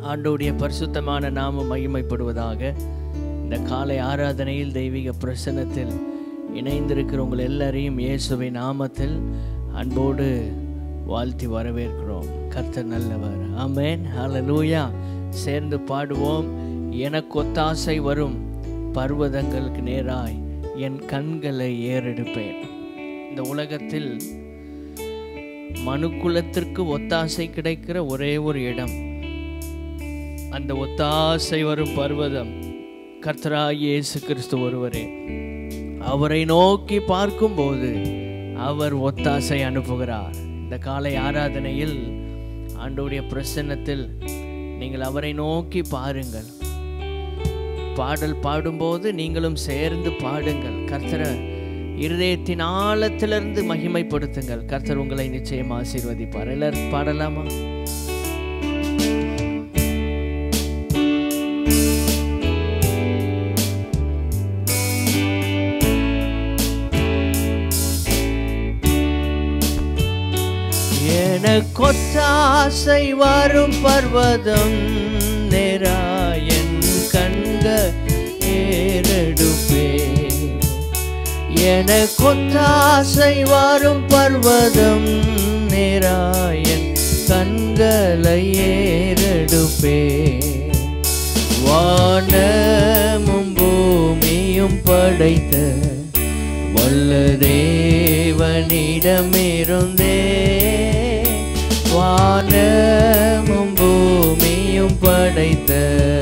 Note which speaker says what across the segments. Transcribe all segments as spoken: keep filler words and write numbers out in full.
Speaker 1: ஆண்டவருடைய பரிசுத்தமான நாமம் மகிமைப்படுவதாக. இந்த காலை ஆராதனையில் தெய்வீக பிரசன்னத்தில் இணைந்திருக்கிற உங்கள் எல்லாரையும் இயேசுவின் நாமத்தில் அன்போடு வாழ்த்தி வரவேற்கிறோம். கர்த்தர் நல்லவர். ஆமென். ஹல்லேலூயா. சேர்ந்து பாடுவோம். எனக்கு ஒத்தாசை வரும் பர்வதங்களுக்கு நேராய் என் கண்களை ஏறெடுப்பேன். இந்த உலகத்தில் மனுக்குலத்திற்கு ஒத்தாசை கிடைக்கிற ஒரே ஒரு இடம், அந்த ஒத்தாசை வரும் பர்வதம் கர்த்தராகிய இயேசு கிறிஸ்து ஒருவரே. அவரை நோக்கி பார்க்கும்போது அவர் ஒத்தாசை அனுப்புகிறார். இந்த காலை ஆராதனையில் ஆண்டவருடைய பிரசன்னத்தில் நீங்கள் அவரை நோக்கி பாருங்கள். பாடல் பாடும்போது நீங்களும் சேர்ந்து பாடுங்கள். கர்த்தரை இருதயத்தின் ஆழத்திலிருந்து மகிமைப்படுத்துங்கள். கர்த்தர் உங்களை நிச்சயம் ஆசீர்வதிப்பார். எல்லாரும் பாடலாமா? எனக்கொத்தாசை வரும் பர்வதம் நேராய் என் கண்கள் ஏறெடுப்பே. எனக்கொத்தாசை வரும் பர்வதம் நேராய் என் கண்களை ஏறெடுப்பே. வானமும் பூமியும் படைத்த வல்ல தேவனிடமிருந்தே, வானமும் பூமியும் படைத்த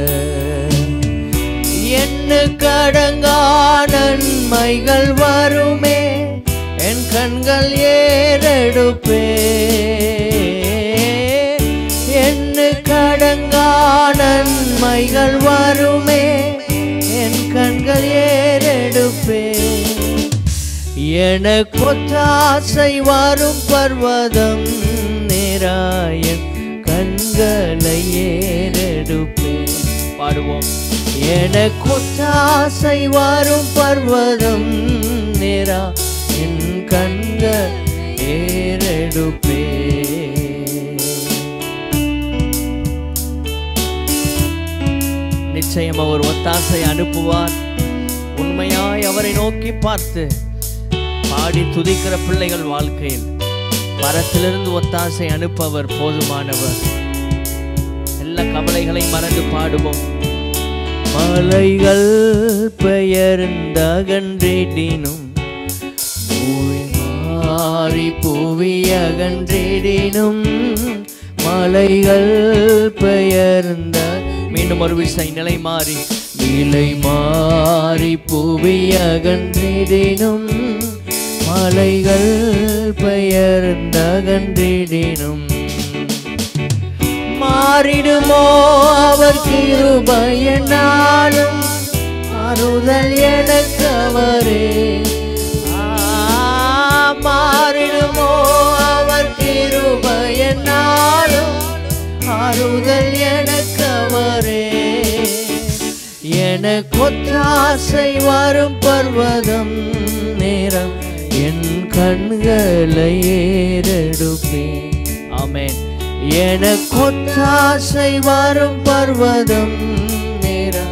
Speaker 1: என்ன கடங்கா நன்மைகள் வருமே, என் கண்கள் ஏறெடுப்பே. என்ன கடங்கா நன்மைகள் வருமே, என் கண்கள் ஏறெடுப்பே. எனக்கொத்தாசை வரும் பர்வதம் நேராய் என் கண்களை ஏறெடுப்பே. பாடுவோம். எனக்கொத்தாசை வரும் பர்வதம் நேரா என் கண்கள் ஏறெடுப்பே. நிச்சயம் அவர் ஒத்தாசை அனுப்புவார். உண்மையாய் அவரை நோக்கி பார்த்து பாடி துதிக்கிற பிள்ளைகள் வாழ்க்கையில் பரத்திலிருந்து ஒத்தாசை அனுப்பவர் போதுமானவர். எல்லா கவலைகளை மறந்து பாடுவோம். மலைகள் பெயர்ந்தகன்றிடினும், பூமி மாறி புவி அகன்றிடினும், மலைகள் பெயர்ந்த, மீண்டும் ஒரு விசை, நிலை மாறி நிலை மாறி புவி அகன்றிடினும், மலைகள் பெயர்ந்தகன்றிடினும், மாறிடுமோ அவர் கிருபையினாலும் ஆறுதல் எனக்கு அவரே. மாறிடுமோ அவர் கிருபையினாலும் ஆறுதல் எனக்கு அவரே. எனக்கொத்தாசை வரும் பர்வதம் நேரம் என் கண்களை ஏறெடுப்பேன். ஆமென். எனக்கொத்தாசை வரும் பர்வதம் நேரம்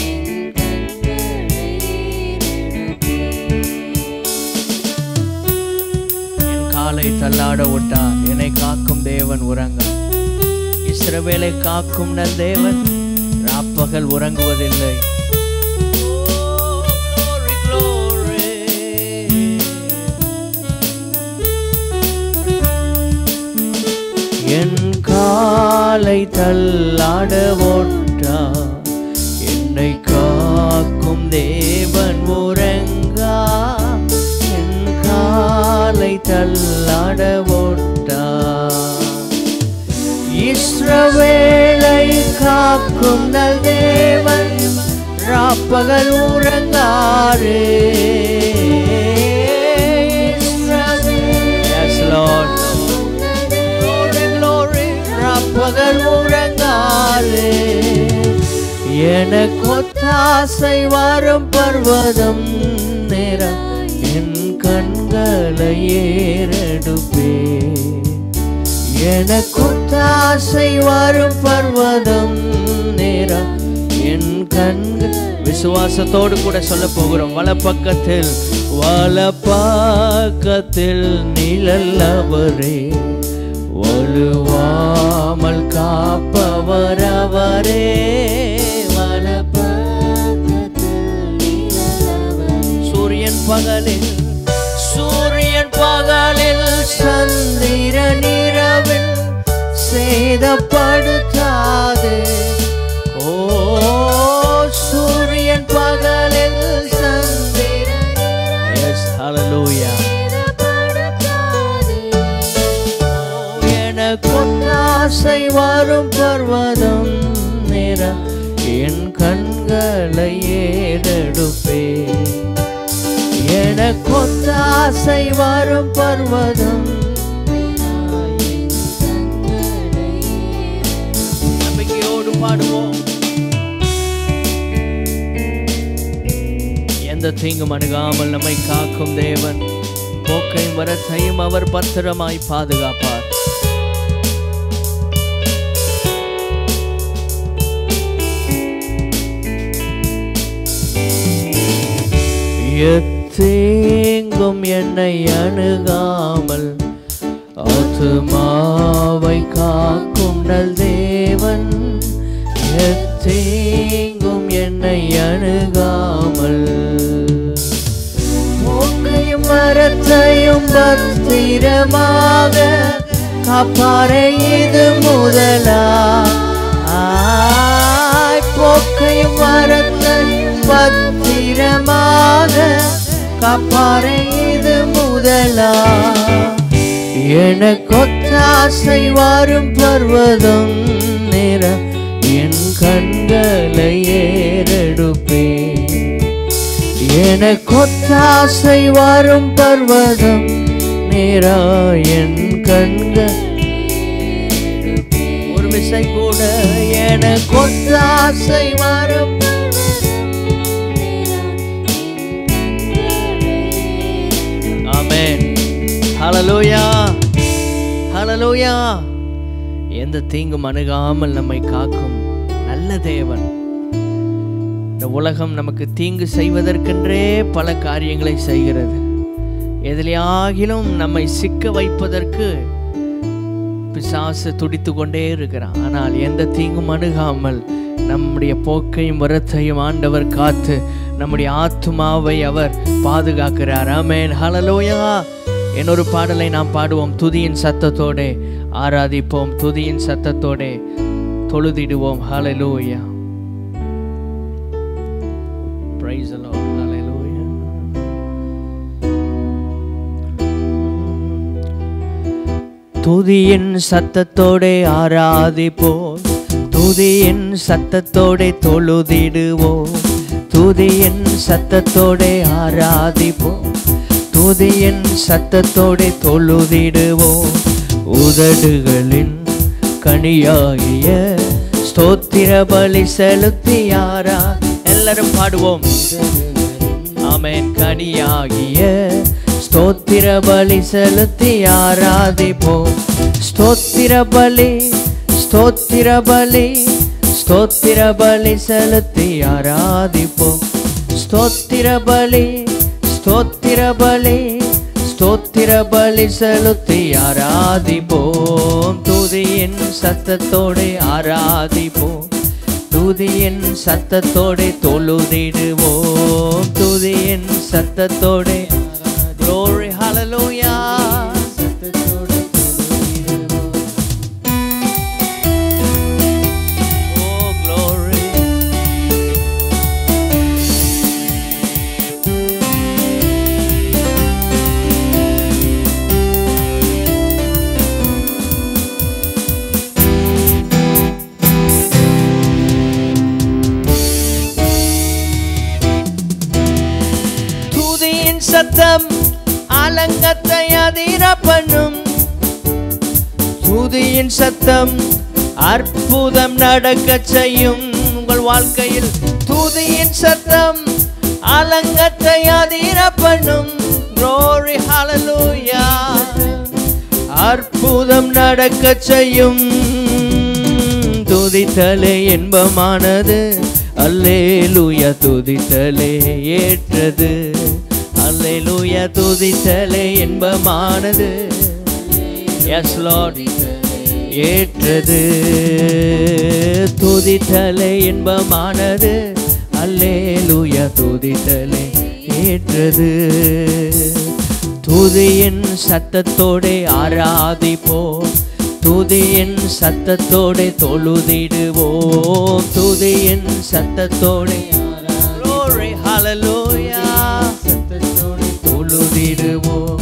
Speaker 1: என் காலை தள்ளாட விட்டார். என்னை காக்கும் தேவன் உறங்க. இஸ்ரவேலை காக்கும் நல் தேவன் ராப்பகல் உறங்குவதில்லை. என் காலை தள்ளாட ஓட்டா, என்னை காக்கும் தேவன் உறங்கா. என் காலை தள்ளாட ஓட்டா, இஸ்ரவேலை காக்கும் நல் தேவன் ராப்பகல் உறங்காரே. Yes Lord, பகல் உறங்காலே. எனக்கொத்தாசை வரும் பர்வதம் நேரம் என் கண்களை ஏறெடுப்பே. எனக்கு ஒத்தாசை வரும் பர்வதம் நேரம் என் கண்கள். விசுவாசத்தோடு கூட சொல்ல போகிறோம். வலப்பக்கத்தில் வலப்பக்கத்தில் நிழல் அவரே, வலுவாமல் காப்பவர் அவரே. சூரியன் பகலில் சூரியன் பகலில் சந்திரன் இரவில் சேதப்படுத்தாது. ஓ சூரியன் பகலில் சந்திரன். எஸ் ஹல்லேலூயா. எனக்கு ஒத்தாசை வரும் பர்வதம் நேரம் என் கண்களை ஏறெடுப்பே. எனக்கு ஒத்தாசை வரும் பர்வதம். நம்பிக்கையோடு பாடுவோம். எந்த தீங்கும் அணுகாமல் நம்மை காக்கும் தேவன், போக்கையும் வரத்தையும் அவர் பத்திரமாய் பாதுகாப்பார். எத்தீங்கும் என்னை அணுகாமல் ஆத்துமாவை காக்கும் நல் தேவன், எத்தீங்கும் என்னை அணுகாமல். போக்கையும் மரத்தையும் பத்திரமாக காப்பாரே இது முதலா. போக்கையும் மரத்தையும் பத்திரமாக காப்பாரே இது முதலா. எனக்கு ஒத்தாசை வரும் பர்வதம் நேரம் என் கண்களை ஏறெடுப்பே. எனக்கு ஒத்தாசை வரும் பர்வதம் நேரா என் கண்கள். ஒரு விசை கூட எனக்கு ஒத்தாசை வரும். ஆமென். ஹல்லேலூயா, ஹல்லேலூயா. எந்த தீங்கும் அணுகாமல் நம்மை காக்கும் நல்ல தேவன். இந்த உலகம் நமக்கு தீங்கு செய்வதற்கென்றே பல காரியங்களை செய்கிறது. எதிலாகிலும் நம்மை சிக்க வைப்பதற்கு பிசாசு துடித்து கொண்டே இருக்கிறான். ஆனால் எந்த தீங்கும் அணுகாமல் நம்முடைய போக்கையும் வரத்தையும் ஆண்டவர் காத்து நம்முடைய ஆத்துமாவை அவர் பாதுகாக்கிறார். ஆமென். ஹல்லேலூயா. இன்னொரு பாடலை நாம் பாடுவோம். துதியின் சத்தத்தோட ஆராதிப்போம், துதியின் சத்தத்தோட தொழுதிடுவோம். ஹல்லேலூயா. Praise the Lord. Hallelujah. துதியின் சத்தத்தோட ஆராதிப்போம், துதியின் சத்தத்தோட தொழுதிடுவோம். துதியின் சத்தத்தோட ஆராதிப்போம், துதியின் சத்தத்தோட தொழுதிடுவோம். உதடுகளின் கனியாகிய ஸ்தோத்திர பலி செலுத்தியாரா. எல்லாரும் பாடுவோம். ஆமென். கனியாகிய ஸ்தோத்திர பலி செலுத்தி ஆராதிப்போம். ஸ்தோத்திர பலி, ஸ்தோத்திர பலி, ஸ்தோத்திர பலி செலுத்தி ஆராதிப்போம். ஸ்தோத்திர பலி, ஸ்தோத்திர பலி, ஸ்தோத்திர பலி செலுத்தி ஆராதிப்போம். துதியின் சத்தத்தோடு ஆராதிப்போம், துதியின் சத்தத்தோடு தொழுதிடுவோம். துதியின் சத்தத்தோடு. Glory, hallelujah. Oh, glory. துதியின் சத்தம் அலங்கத்தை அதிர பண்ணும். துதியின் சத்தம் அற்புதம் நடக்க செய்யும் உங்கள் வாழ்க்கையில். துதியின் சத்தம் அலங்கத்தை அதிர பண்ணும். Glory, hallelujah. அற்புதம் நடக்க செய்யும். துதித்தலே இன்பமானது, அல்லேலூயா துதித்தலே ஏற்றது. அல்லேலூயா துதித்தலே இன்பமானது, எஸ் லார்ட் ஏற்றது. துதித்தலே இன்பமானது, அல்லேலூயா துதித்தலே ஏற்றது. துதியின் சத்தத்தோடே ஆராதிப்போம், துதியின் சத்தத்தோடே தொழுதிடுவோம். துதியின் சத்தத்தோடே glory hallelujah சத்தத்தோடே தொழுதிடுவோம்.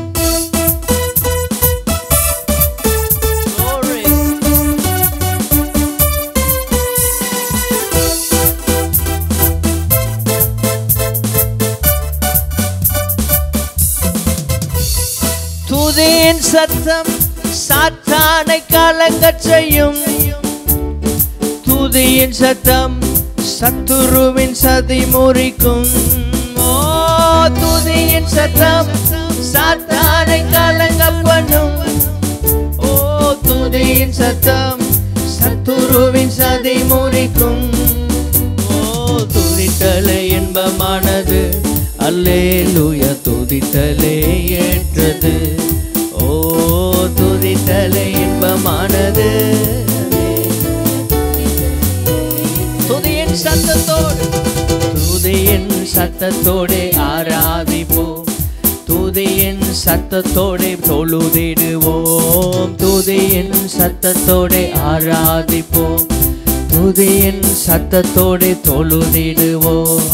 Speaker 1: துதியின் சத்தம் சாத்தானை கலங்கச் செய்யும். துதியின் சத்தம் சத்துருவின் சதி முறிக்கும். ஓ துதியின் சத்தம் சாத்தானை கலங்க பண்ணும். ஓ துதியின் சத்தம் சத்துருவின் சதி முறிக்கும். ஓ துதித்தலே இன்பமானது, அல்லேலூயா துதித்தலே ஏற்றது. ஓ துதித்தலே இன்பமானது, துதியின் சத்தத்தோடு துதியின் சத்தத்தோடு ஆராதிப்போம். துதியின் சத்தத்தோடு தொழுதிடுவோம். துதியின் சத்தத்தோடு ஆராதிப்போம். துதியின் சத்தத்தோடு தொழுதிடுவோம்.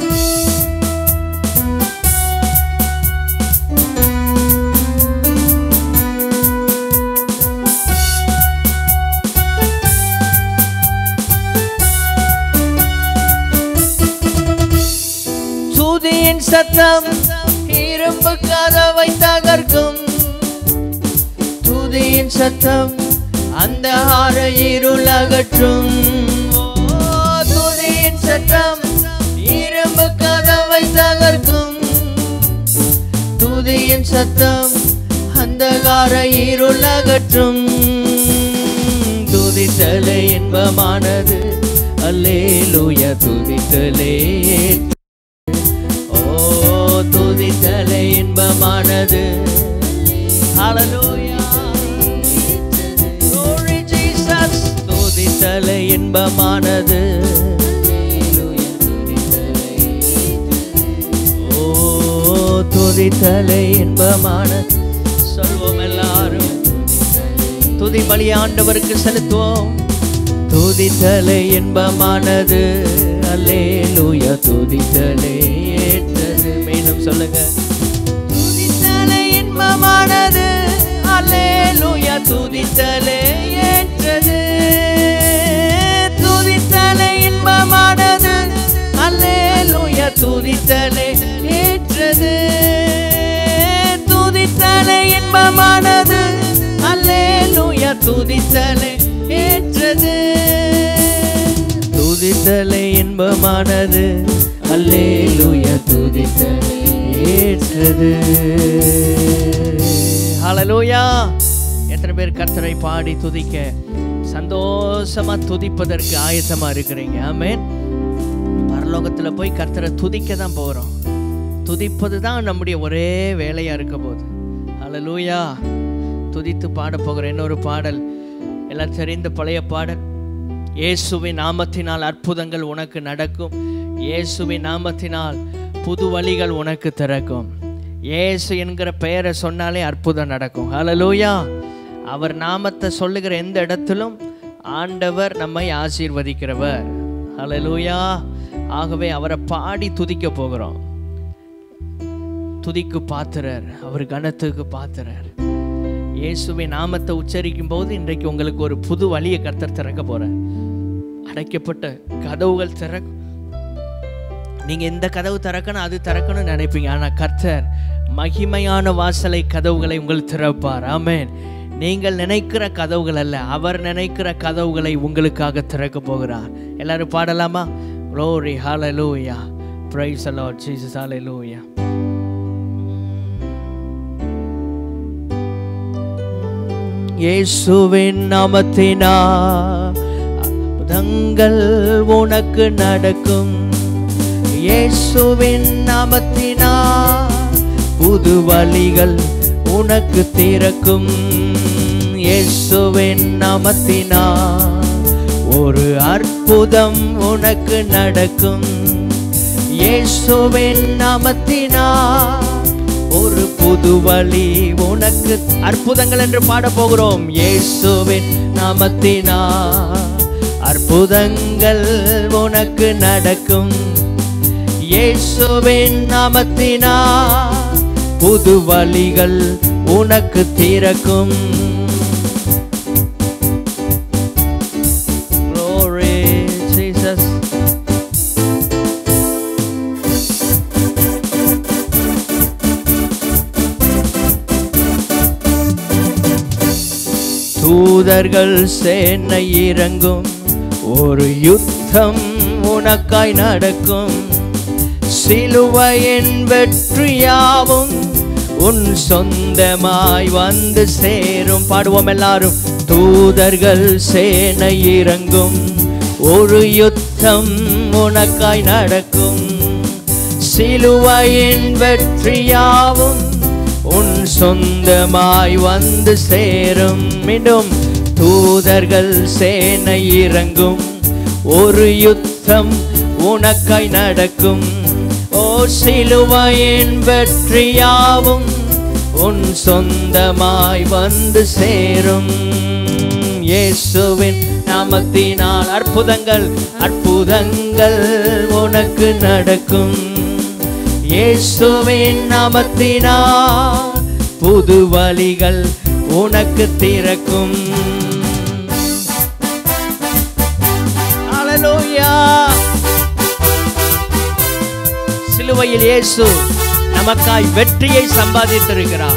Speaker 1: துதியின் சத்தம் இரும்பு கதவை தகர்க்கும். துதியின் சத்தம் அந்தகார இருள் அகற்றும். துதியின் சத்தம் இரும்பு கதவை தகர்க்கும். துதியின் சத்தம் அந்தகார இருள் அகற்றும். துதித்தலே இன்பமானது, அல்லேலூயா துதித்தலே துதித்தலே இன்பமானது. ஹல்லேலூயா glory Jesus. துதித்தலே இன்பமானது, ஓ துதித்தலே இன்பமானது. சொல்வோம் எல்லாரும், துதி பலி ஆண்டவருக்கு செலுத்துவோம். துதித்தலே இன்பமானது, அல்லேலூயா துதித்தலே ஏற்றது. மீண்டும் சொல்லுங்க, துதித்தலே இன்பமானது, அல்லேலூயா துதித்தலே ஏற்றது. துதித்தலே இன்பமானது, அல்லேலூயா துதித்தலே ஏற்றது. துதித்தலே இன்பமானது, அல்லேலூயா துதித்தலே ஏற்றது. துதித்தலே இன்பமானது, அல்லேலூயா துதித்தலே ஏற்றது. ஹல்லேலூயா. எத்தனை பேர் கர்த்தரை பாடி துதிக்க சந்தோஷமா துதிப்பதற்கு ஆயத்தமா இருக்கிறீங்க? ஆமென். பரலோகத்துல போய் கர்த்தரை துதிக்க தான் போறோம். துதிப்பது தான் நம்முடைய ஒரே வேலையா இருக்க போகுது. ஹல்லேலூயா. துதித்து பாட போகிற இன்னொரு பாடல், எல்லாம் தெரிந்த பழைய பாடல். இயேசுவின் நாமத்தினால் அற்புதங்கள் உனக்கு நடக்கும். இயேசுவின் நாமத்தினால் புது வழிகள் உனக்கு திறக்கும். இயேசு என்கிற பெயரை சொன்னாலே அற்புதம் நடக்கும். ஹல்லேலூயா. அவர் நாமத்தை சொல்லுகிற எந்த இடத்திலும் ஆண்டவர் நம்மை ஆசீர்வதிக்கிறவர். ஹல்லேலூயா. ஆகவே அவரை பாடி துதிக்க போகிறோம். துதிக்கு பாத்திரர், அவர் கனத்துக்கு பாத்திரர். இயேசுவின் நாமத்தை உச்சரிக்கும் போது இன்றைக்கு உங்களுக்கு ஒரு புது வழியை கர்த்தர் திறக்க போறார். அடைக்கப்பட்ட கதவுகள் திறக்கும். நீங்க இந்த கதவு திறக்கணும் அது திறக்கணும்னு நினைப்பீங்க, ஆனா கர்த்தர் மகிமையான வாசலை கதவுகளை உங்களுக்கு திறப்பார். ஆமென். நீங்கள் நினைக்கிற கதவுகள் அல்ல, அவர் நினைக்கிற கதவுகளை உங்களுக்காக திறக்க போகிறார். எல்லாரும் பாடலாமா? Glory hallelujah. Praise the Lord Jesus. Hallelujah. இயேசுவின் நாமத்தினால் அற்புதங்கள் உனக்கு நடக்கும். இயேசுவின் நாமத்தினால் புது வழிகள் உனக்கு திறக்கும். இயேசுவின் நாமத்தினால் ஒரு அற்புதம் உனக்கு நடக்கும். இயேசுவின் நாமத்தினால் ஒரு புது வழி உனக்கு. அற்புதங்கள் என்று பாட போகிறோம். இயேசுவின் நாமத்தினால் அற்புதங்கள் உனக்கு நடக்கும். இயேசுவின் நாமத்தினால் புது வழிகள் உனக்கு திறக்கும். Glory Jesus. தூதர்கள் சேனை இறங்கும். ஒரு யுத்தம் உனக்காய் நடக்கும். சிலுவையின் வெற்றியாவும் உன் சொந்தமாய் வந்து சேரும். பாடுவோம் எல்லாரும். தூதர்கள் சேனை இறங்கும். ஒரு யுத்தம் உனக்காய் நடக்கும். சிலுவையின் வெற்றியாவும் உன் சொந்தமாய் வந்து சேரும். மீண்டும். தூதர்கள் சேனை இறங்கும். ஒரு யுத்தம் உனக்காய் நடக்கும். ஓ சிலுவையின் வெற்றியாவும் உன் சொந்தமாய் வந்து சேரும். இயேசுவின் நாமத்தினால் அற்புதங்கள் அற்புதங்கள் உனக்கு நடக்கும். இயேசுவின் நாமத்தினால் புது வழிகள் உனக்கு திறக்கும். ஹல்லேலூயா. சிலுவையில் இயேசு நமக்காய் வெற்றியை சம்பாதித்திருக்கிறார்.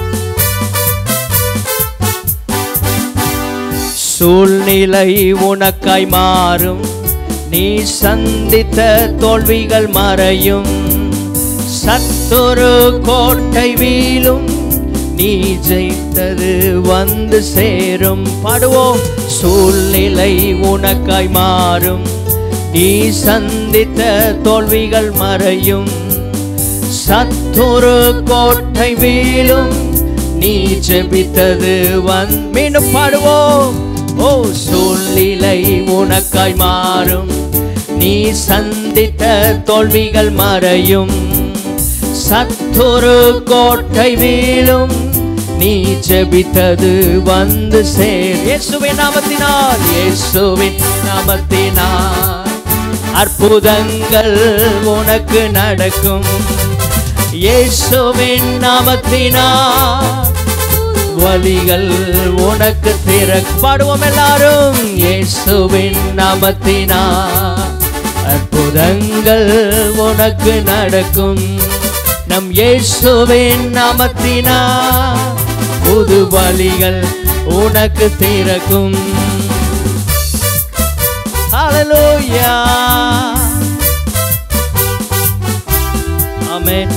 Speaker 1: சூழ்நிலை உனக்காய் மாறும். நீ சந்தித்த தோல்விகள் மறையும். சத்துரு கோட்டை வீழும். நீ ஜெயித்தது வந்து சேரும். பாடுவோம். சூழ்நிலை உனக்காய் மாறும். நீ சந்தித்த தோல்விகள் மறையும். சத்துரு கோட்டை வீழும். நீ ஜெபித்தது வந்து. மீண்டும் பாடுவோம். ஓ சூழ்நிலை உனக்காய் மாறும். நீ சந்தித்த தோல்விகள் மறையும். சத்துரு கோட்டை வீழும். நீ ஜெபித்தது வந்து சேர். இயேசுவின் நாமத்தினால் இயேசுவின் நாமத்தினால் அற்புதங்கள் உனக்கு நடக்கும். இயேசுவின் நாமத்தினால் வழிகள் உனக்கு திறக்கும். பாடுவோம் எல்லாரும். இயேசுவின் நாமத்தினால் அற்புதங்கள் உனக்கு நடக்கும். நம் இயேசுவின் நாமத்தினால் புது வழிகள் உனக்கு திறக்கும். ஹல்லேலூயா. ஆமென்.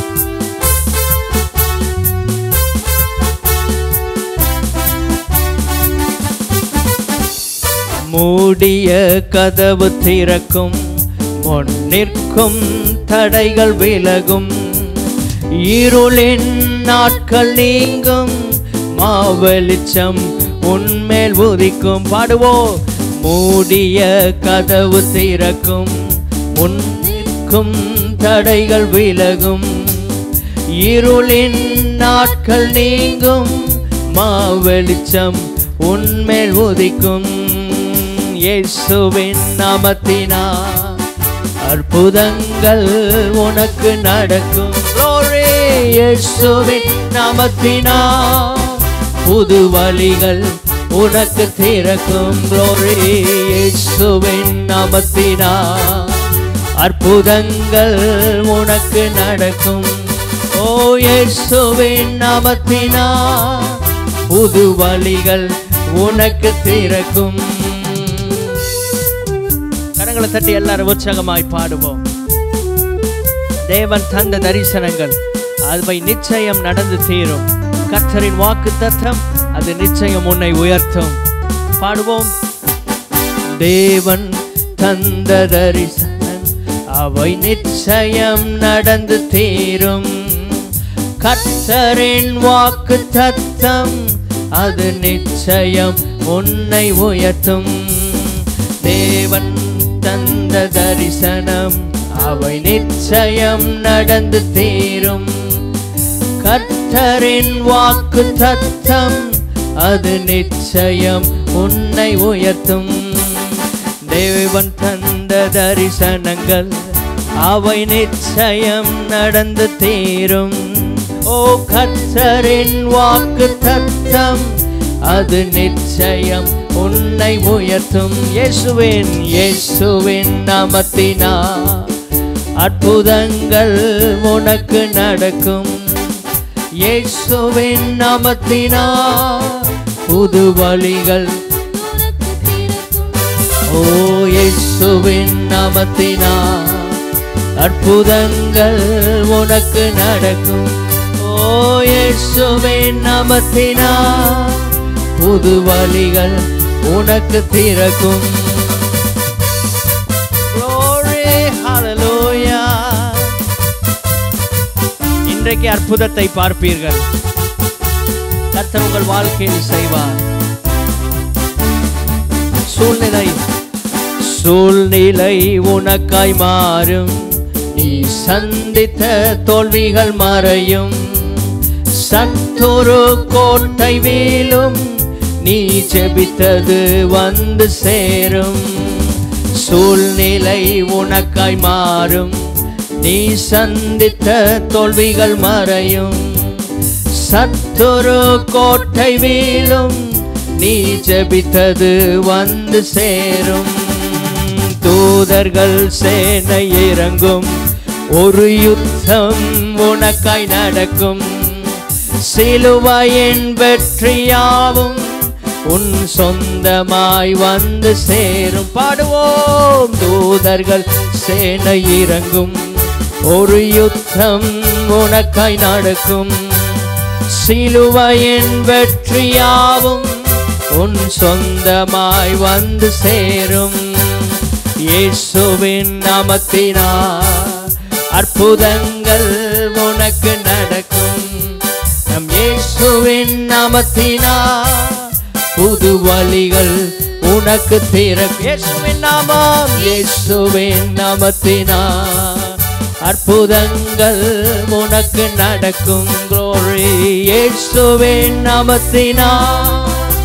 Speaker 1: மூடிய கதவு திறக்கும். முன் நிற்கும் தடைகள் விலகும். இருளின் நாட்கள் நீங்கும். மாவெளிச்சம் உன்மேல் உதிக்கும். பாடுவோம். மூடிய கதவு திறக்கும். முன் நிற்கும் தடைகள் விலகும். இருளின் நாட்கள் நீங்கும். மாவெளிச்சம் உன்மேல் உதிக்கும். இயேசுவின் நாமத்தினால் அற்புதங்கள் உனக்கு நடக்கும். Glory. இயேசுவின் நாமத்தினால் புது வழிகள் உனக்கு திறக்கும். Glory. இயேசுவின் நாமத்தினால் அற்புதங்கள் உனக்கு நடக்கும். ஓ இயேசுவின் நாமத்தினால் புது வழிகள் உனக்கு திறக்கும். கரங்களை தட்டி எல்லாரும் உற்சாகமாய் பாடுவோம். தேவன் தந்த தரிசனங்கள் அவை நிச்சயம் நடந்து தீரும். கர்த்தரின் வாக்கு தத்தம் அது நிச்சயம் உன்னை உயர்த்தும். பாடுவோம். தேவன் தந்த தரிசனம் அவை நிச்சயம் நடந்து தீரும். கர்த்தரின் வாக்கு தத்தம் அது நிச்சயம் உன்னை உயர்த்தும். தேவன் தந்த தரிசனம் அவை நிச்சயம் நடந்து தீரும். கர்த்தரின் வாக்கு தத்தம் அது நிச்சயம் உன்னை உயர்த்தும். தேவன் தந்த தரிசனங்கள் அவை நிச்சயம் நடந்து தீரும். ஓ கர்த்தரின் வாக்கு தத்தம் அது நிச்சயம் உன்னை உயர்த்தும். இயேசுவின் இயேசுவின் நாமத்தினால் அற்புதங்கள் உனக்கு நடக்கும். இயேசுவின் நாமத்தினால் புது வழிகள். ஓ இயேசுவின் நாமத்தினால் அற்புதங்கள் உனக்கு நடக்கும். ஓ இயேசுவின் நாமத்தினால் புது வழிகள் உனக்கு திறக்கும். Glory, hallelujah. இன்றைக்கு அற்புதத்தை பார்ப்பீர்கள். கர்த்தர் உங்கள் வாழ்க்கையில் செய்வார். சூழ்நிலை சூழ்நிலை உனக்காய் மாறும். நீ சந்தித்த தோல்விகள் மறையும். சத்துரு கோட்டை வீழும். நீ ஜெபித்தது வந்து சேரும். சூழ்நிலை உனக்காய் மாறும். நீ சந்தித்த தோல்விகள் மறையும். சத்துரு கோட்டை வீழும். நீ ஜெபித்தது வந்து சேரும். தூதர்கள் சேனை இறங்கும். ஒரு யுத்தம் உனக்காய் நடக்கும். சிலுவையின் வெற்றியாவும் உன் சொந்தமாய் வந்து சேரும். பாடுவோம். தூதர்கள் சேனை இறங்கும். ஒரு யுத்தம் உனக்காய் நடக்கும். சிலுவையின் வெற்றியாவும் உன் சொந்தமாய் வந்து சேரும். இயேசுவின் நாமத்தினால் அற்புதங்கள் உனக்கு நடக்கும். நம் இயேசுவின் நாமத்தினால் புது வழிகள் உனக்கு திறக்கும். இயேசுவின் நாமம் இயேசுவின் நாமத்தினால் அற்புதங்கள் உனக்கு நடக்கும். Glory, இயேசுவின் நாமத்தினால்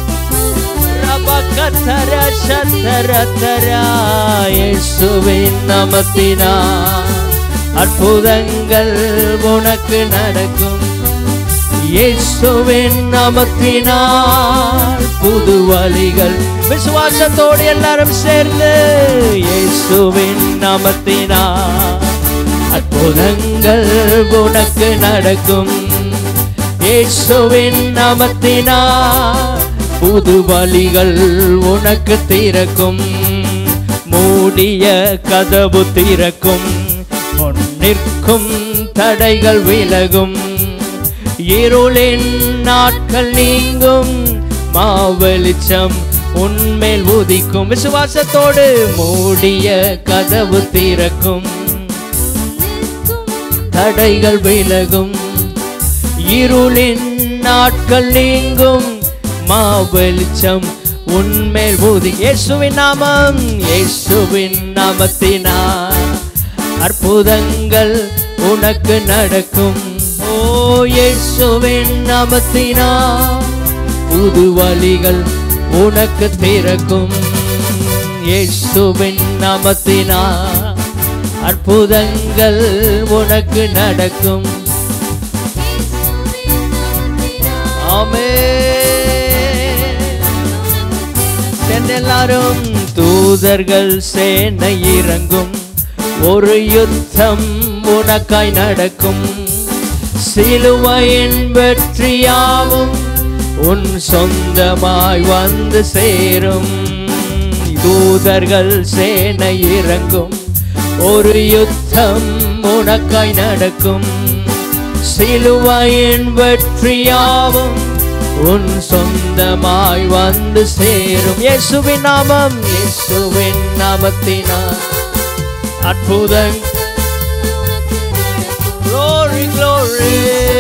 Speaker 1: ரபகதர சதரதர. இயேசுவின் நாமத்தினால் அற்புதங்கள் உனக்கு நடக்கும். இயேசுவின் நாமத்தினால் புது வழிகள். விசுவாசத்தோடு எல்லாரும் சேர்ந்து இயேசுவின் நாமத்தினால் அற்புதங்கள் உனக்கு நடக்கும். இயேசுவின் நாமத்தினால் புது வழிகள் உனக்கு திறக்கும். மூடிய கதவு திறக்கும். முன் நிற்கும் தடைகள் விலகும். இருளின் நாட்கள் நீங்கும். மாவெளிச்சம் உன்மேல் உதிக்கும். விசுவாசத்தோடு மூடிய கதவு திறக்கும். தடைகள் விலகும். இருளின் நாட்கள் நீங்கும். மாவெளிச்சம் உன்மேல் உதி. இயேசுவின் நாமம் இயேசுவின் நாமத்தினால் அற்புதங்கள் உனக்கு நடக்கும். ஓ இயேசுவின் நாமத்தினால் புது வழிகள் உனக்கு திறக்கும். இயேசுவின் நாமத்தினால் அற்புதங்கள் உனக்கு நடக்கும். ஆமென். எல்லாரும் தூதர்கள் சேனை இறங்கும். ஒரு யுத்தம் உனக்காய் நடக்கும். சிலுவையின் வெற்றியாவும் உன் சொந்தமாய் வந்து சேரும். தூதர்கள் சேனை இறங்கும். ஒரு யுத்தம் உனக்காய் நடக்கும். சிலுவையின் வெற்றியாவும் உன் சொந்தமாய் வந்து சேரும். இயேசுவின் நாமம், இயேசுவின் நாமத்தினால் அற்புதம். Glory, glory.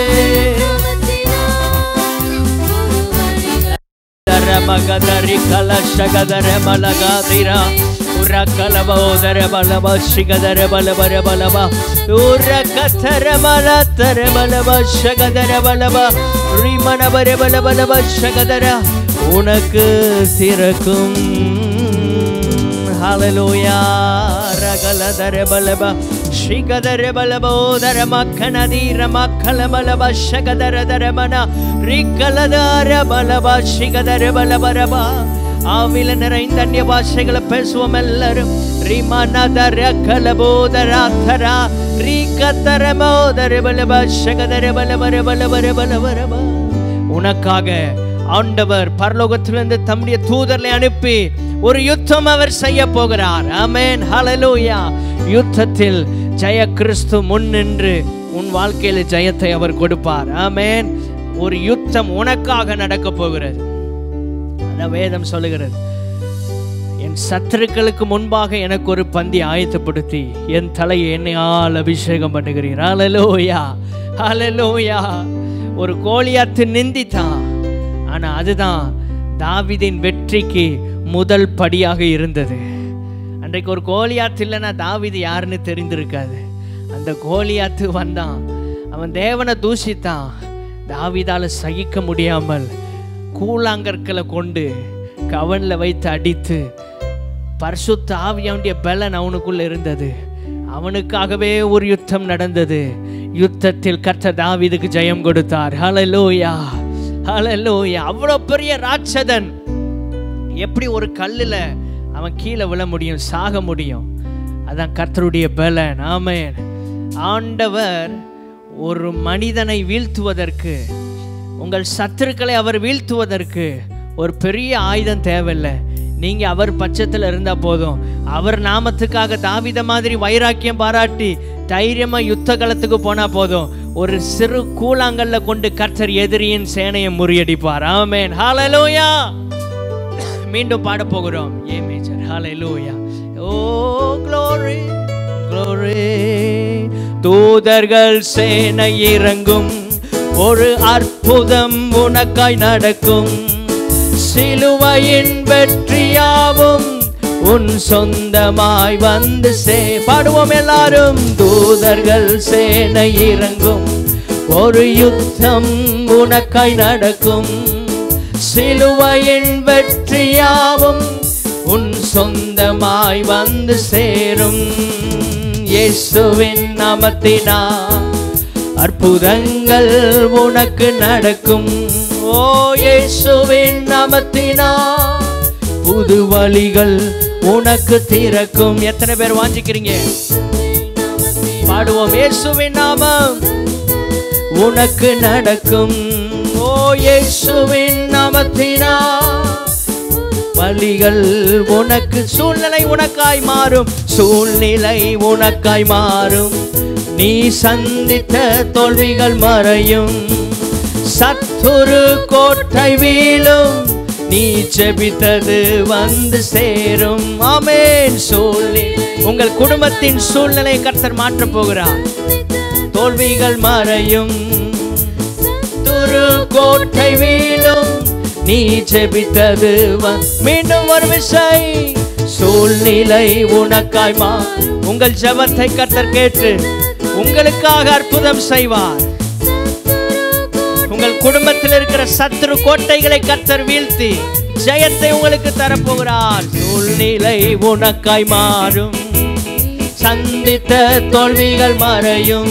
Speaker 1: Darabagadari kalashgadare malagadira. Urakalabodare balaba shigadare balabare balaba. Urakatare malatare balaba shigadare balaba. Rimana bare balaba shigadara. Unakku thirakum. Hallelujah. Ragaladare balaba. Shigadare balaba odare makkanadira makkala balaba shigadare dare mana. Rikaladare balaba shigadare balaba. ஆவில நிறைந்த அந்நிய பாஷைகளை பேசுவோம் எல்லாரும். ரிமனதர கலபோதராதரா ரிகதரமோதர பலபஷகதர பலபர பலபர பலபர. உனக்காக ஆண்டவர் பரலோகத்திலிருந்து தம்முடைய தூதர்களை அனுப்பி ஒரு யுத்தம் அவர் செய்ய போகிறார். ஆமென், ஹல்லேலூயா. யுத்தத்தில் ஜெய கிறிஸ்து முன் நின்று உன் வாழ்க்கையில ஜெயத்தை அவர் கொடுப்பார். ஆமென். ஒரு யுத்தம் உனக்காக நடக்க போகிறது. வேதம் சொல்லுகிறது, என் சத்துருக்களுக்கு முன்பாக எனக்கு ஒரு பந்தி ஆயத்தப்படுத்தி என் தலையை எண்ணெயால் அபிஷேகம் பண்ணுகிறீர். ஹல்லேலூயா, ஹல்லேலூயா. ஒரு கோலியாத்து நிந்தித்தான், ஆனா அதுதான் தாவீதின் வெற்றிக்கு முதல் படியாக இருந்தது. அன்றைக்கு ஒரு கோலியாத்து இல்லைன்னா தாவீது யாருன்னு தெரிந்திருக்காது. அந்த கோலியாத்து வந்தான், அவன் தேவனை தூஷித்தான். தாவீதால சகிக்க முடியாமல் கூழாங்கற்களை கொண்டு கவனில் வைத்து அடித்து, பரிசுத்த ஆவியானுடைய பலன் அவனுக்குள்ள இருந்தது. அவனுக்காகவே ஒரு யுத்தம் நடந்தது. யுத்தத்தில் கர்த்தர் தாவீதுக்கு ஜெயம் கொடுத்தார். ஹல்லேலூயா, ஹல்லேலூயா. அவ்வளோ பெரிய ராட்சதன் எப்படி ஒரு கல்லில் அவன் கீழே விழ முடியும், சாக முடியும்? அதான் கர்த்தருடைய பலன். ஆமென். ஆண்டவர் ஒரு மனிதனை வீழ்த்துவதற்கு, உங்கள் சத்துருக்களை அவர் வீழ்த்துவதற்கு ஒரு பெரிய ஆயுதம் தேவையில்லை. நீங்க அவர் பட்சத்தில் இருந்தா போதும். அவர் நாமத்துக்காக தாவீத மாதிரி வைராக்கியம் பாராட்டி தைரியமா யுத்த களத்துக்கு போனா போதும். ஒரு சிறு கூழாங்கல்ல கொண்டு கர்த்தர் எதிரியின் சேனையை முறியடிப்பார். ஆமென், ஹல்லேலூயா. மீண்டும் பாட போகிறோம் A major. Hallelujah. Oh glory, glory. தூதர்கள் சேனை இறங்கும், ஒரு அற்புதம் உனக்காய் நடக்கும். சிலுவையின் வெற்றியாவும் உன் சொந்தமாய் வந்து சே. பாடுவோம் எல்லாரும். தூதர்கள் சேனை இறங்கும், ஒரு யுத்தம் உனக்காய் நடக்கும். சிலுவையின் வெற்றியாவும் உன் சொந்தமாய் வந்து சேரும். இயேசுவின் நாமத்தினால் அற்புதங்கள் உனக்கு நடக்கும். ஓ இயேசுவின் நாமத்தினால் புது வழிகள் உனக்கு திறக்கும். எத்தனை பேர் வாஞ்சிக்கிறீங்க? பாடுவோம். இயேசுவின் நாமம் உனக்கு நடக்கும். ஓ இயேசுவின் நாமத்தினால் வழிகள் உனக்கு, சூழ்நிலை உனக்காய் மாறும், சூழ்நிலை உனக்காய் மாறும். நீ சந்தித்த தோல்விகள் மறையும், சத்துரு கோட்டை வீழும். நீ ஜெபித்தது வந்து சேரும். ஆமென். சூழ்நிலை, உங்கள் குடும்பத்தின் சூழ்நிலை கர்த்தர் மாற்றப் போகிறார். தோல்விகள் மறையும், சத்துரு கோட்டை வீழும். நீ ஜெபித்தது மீண்டும் ஒரு விசை. சூழ்நிலை உனக்காய் மாறும். உங்கள் ஜெபத்தை கர்த்தர் கேட்டு உங்களுக்காக அற்புதம் செய்வார். உங்கள் குடும்பத்தில் இருக்கிற சத்துரு கோட்டைகளை கர்த்தர் வீழ்த்தி ஜெயத்தை உங்களுக்கு தரப்போகிறார். சூழ்நிலை உனக்காய் மாறும், சந்தித்த தோல்விகள் மறையும்,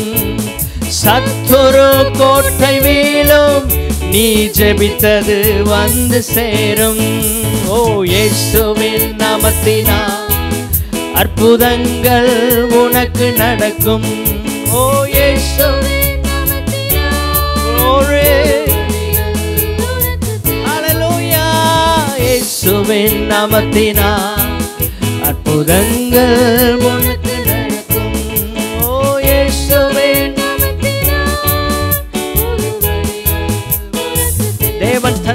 Speaker 1: சத்துரு கோட்டை வீழும். நீ ஜெபித்தது வந்து சேரும். ஓ இயேசுவின் நாமத்தினால் அற்புதங்கள் உனக்கு நடக்கும். ஓ இயேசுவின் நாமத்தினால், ஹல்லேலூயா. இயேசுவின் நாமத்தினால் அற்புதங்கள் உனக்கு நடக்கும். ஓ இயேசுவின் நாமத்தினால் தேவன்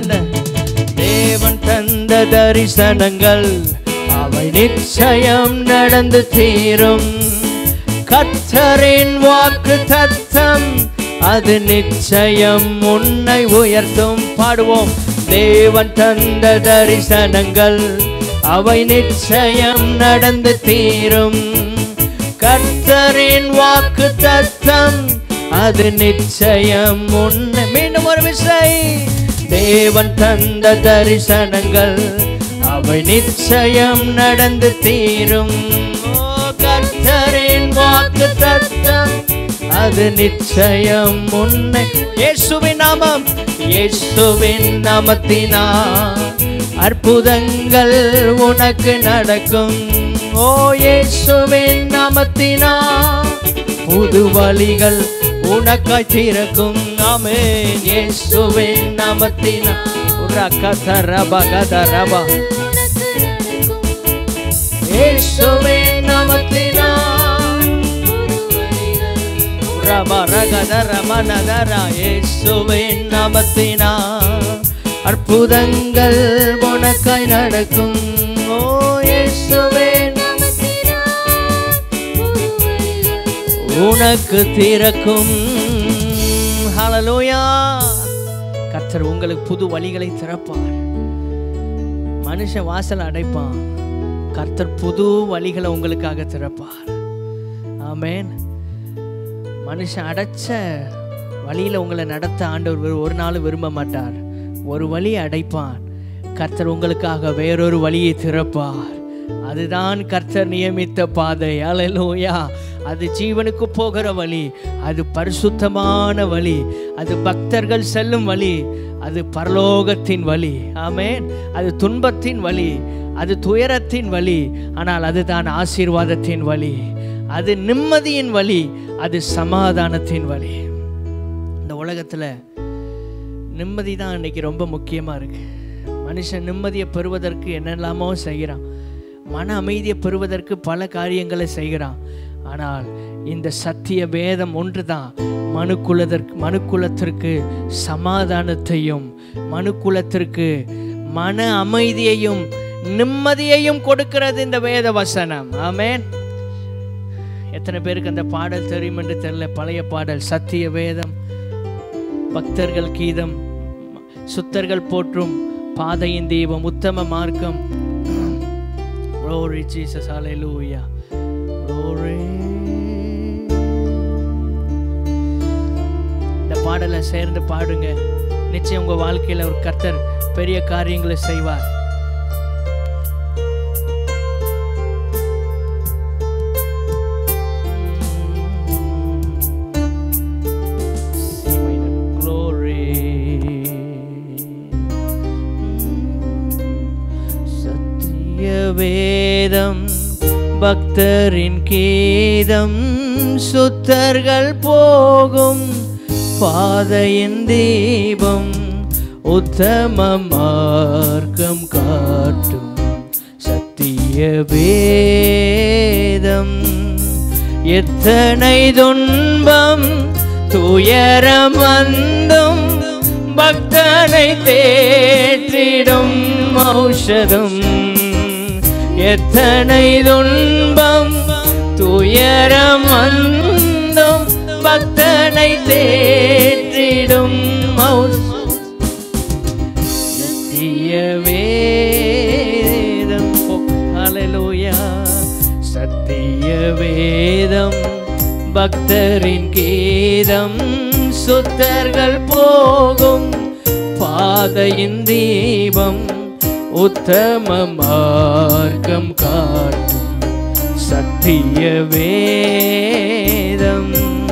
Speaker 1: தரிசனங்கள் அவை நிச்சயம் நடந்து தீரும். கர்த்தரின் வாக்கு தத்தம் அது நிச்சயம் உன்னை உயர்த்தும். பாடுவோம். தேவன் தந்த தரிசனங்கள் அவை நிச்சயம் நடந்து தீரும். கர்த்தரின் வாக்கு தத்தம் அது நிச்சயம் உன்னை. மீண்டும் ஒரு விசை. தேவன் தந்த தரிசனங்கள் அவை நிச்சயம் நடந்து தீரும். கர்த்தரின் வாக்கு தத்தம் அது நிச்சயம் உன்னை. இயேசுவின் நாமம், இயேசுவின் நாமத்தினால் அற்புதங்கள் உனக்கு நடக்கும். ஓ இயேசுவின் நாமத்தினால் புது வழிகள் உனக்காய் திறக்கும். ஆமென். இயேசுவின் நாமத்தினால் ரகதரபகதரப இயேசுவின் நாமத்தினால் ரபரகதரமனதர இயேசுவின் நாமத்தினால் அற்புதங்கள் உனக்காய் நடக்கும். ஓ இயேசுவின் உனக்கு திறக்கும். ஹல்லேலூயா. கர்த்தர் உங்களுக்கு புது வழிகளை திறப்பார். மனுஷன் வாசல் அடைப்பான், கர்த்தர் புது வழிகளை உங்களுக்காக திறப்பார். ஆமென். மனுஷன் அடைச்ச வழியில உங்களை நடத்த ஆண்டவர் ஒரு நாள் விரும்ப மாட்டார். ஒரு வழியை அடைப்பான், கர்த்தர் உங்களுக்காக வேறொரு வழியை திறப்பார். அதுதான் கர்த்தர் நியமித்த பாதை. அல்லேலூயா. அது ஜீவனுக்கு போகிற வழி, அது பரிசுத்தமான வழி, அது பக்தர்கள் செல்லும் வழி, அது பரலோகத்தின் வழி. ஆமென். அது துன்பத்தின் வழி, அது துயரத்தின் வழி, ஆனால் அதுதான் ஆசீர்வாதத்தின் வழி, அது நிம்மதியின் வழி, அது சமாதானத்தின் வழி. இந்த உலகத்தில் நிம்மதி தான் இன்னைக்கு ரொம்ப முக்கியமாக இருக்கு. மனுஷன் நிம்மதியை பெறுவதற்கு என்னெல்லாமோ செய்கிறான், மன அமைதியை பெறுவதற்கு பல காரியங்களை செய்கிறான். ஆனால் இந்த சத்திய வேதம் ஒன்று தான் மனுக்குலத்திற்கு மனுக்குலத்திற்கு சமாதானத்தையும் மனுக்குலத்திற்கு மன அமைதியையும் நிம்மதியையும் கொடுக்கிறது இந்த வேத வசனம். ஆமென். எத்தனை பேருக்கு அந்த பாடல் தெரியும் என்று தெரியல. பழைய பாடல், சத்திய வேதம், பக்தர்கள் கீதம், சுத்தர்கள் போற்றும் பாதையின் தீபம், உத்தம மார்க்கம். Glory Jesus, hallelujah. Glory. இந்த பாடலை சேர்ந்து பாடுங்க. நிச்சயம் உங்க வாழ்க்கையில ஒரு கர்த்தர் பெரிய காரியங்களை செய்வார். வேதம் பக்தரின் கீதம், சுத்தர்கள் போகும் பாதையின் தீபம், உத்தம மார்க்கம் காட்டும் சத்திய வேதம். எத்தனை துன்பம் துயரம் வந்தும் பக்தனை தேற்றிடும் ஔஷதம். எத்தனை துன்பம் துயரம் வந்தும் பக்தனை தேற்றிடும் சத்திய வேதம். ஹல்லேலூயா. சத்திய வேதம் பக்தரின் கீதம், சுத்தர்கள் போகும் பாதையின் தீபம், உத்தம மார்க்கம் காட்டும் சத்திய வேதம்.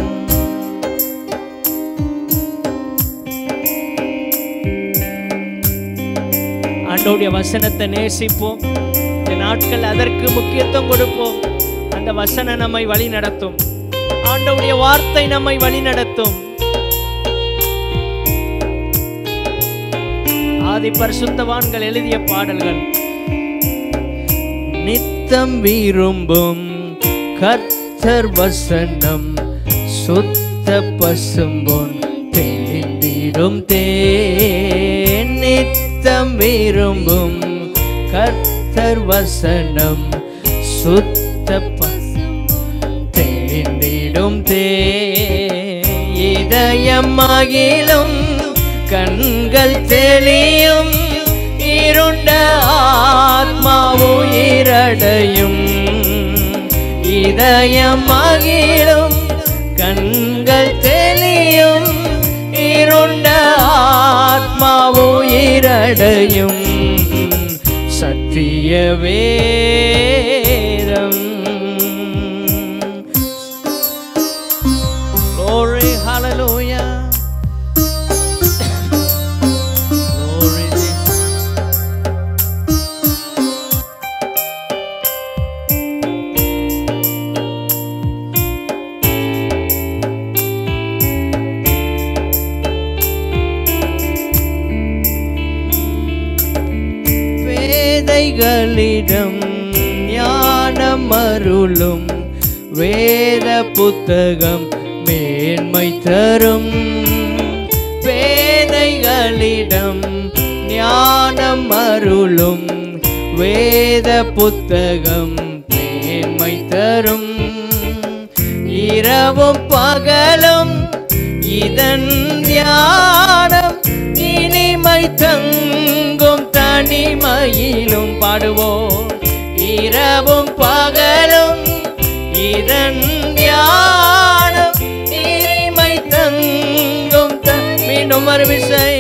Speaker 1: ஆண்டவருடைய வசனத்தை நேசிப்போம். இந்த நாட்கள் அதற்கு முக்கியத்துவம் கொடுப்போம். அந்த வசனம் நம்மை வழி நடத்தும். ஆண்டவருடைய வார்த்தை நம்மை வழி நடத்தும். ஆதி பரிசுத்தவான்கள் எழுதிய பாடல்கள். நித்தம் விரும்பும் கர்த்தர் வசனம், சுத்த பசும்பொன் தேந்திடும் தேன். நித்தம் விரும்பும் கர்த்தர் வசனம் சுத்த தேந்திடும் தே இதயம் மகிழும் கண்கள் தெளியும் இருண்ட ஆத்மா உயிரடையும் இதயம் மகிழும் கண்கள் தெளியும் இருண்ட ஆத்மா உயிரடையும் சத்திய வேதம். Glory, hallelujah. Glory. வேதைகளிடம் ஞானம் அருளும் வேத புத்தகம் மேன்மை தரும். வேதைகளிடம் ஞானம் அருளும் வேத புத்தகம் மேன்மை தரும். இரவும் பகலும் இதன் ஞானம் இனிமை தங்கும் தனிமையிலும் பாடுவோம். இரவும் பகலும் இதன் ஞானம் இனிமை தங்கும் மீண்டும் ஒரு விசை.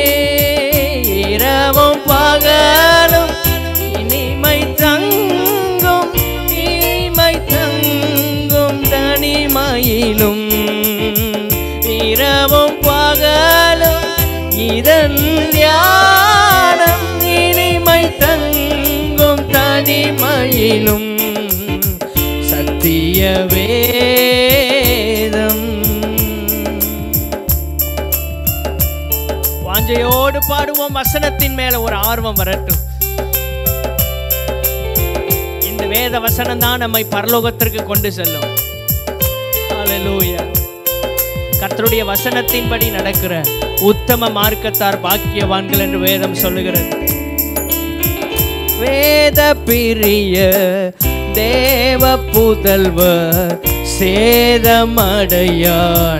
Speaker 1: இரவும் பகலும் இனிமை தங்கும் இனிமை தங்கும் தனிமையிலும் இரவும் பகலும் இதன் ஞானம் இனிமை தங்கும் தனிமையிலும் சத்திய வேதம். வாஞ்சையோடு பாடுவோம். வசனத்தின் மேல ஒரு ஆர்வம் வரட்டும். இந்த வேத வசனம் தான் நம்மை பரலோகத்திற்கு கொண்டு செல்லும். ஹல்லேலூயா. கர்த்தருடைய வசனத்தின்படி நடக்கிற உத்தம மார்க்கத்தார் பாக்கியவான்கள் என்று வேதம் சொல்லுகிறது. வேத பிரிய தேவ புதல்வர் சேதமடையா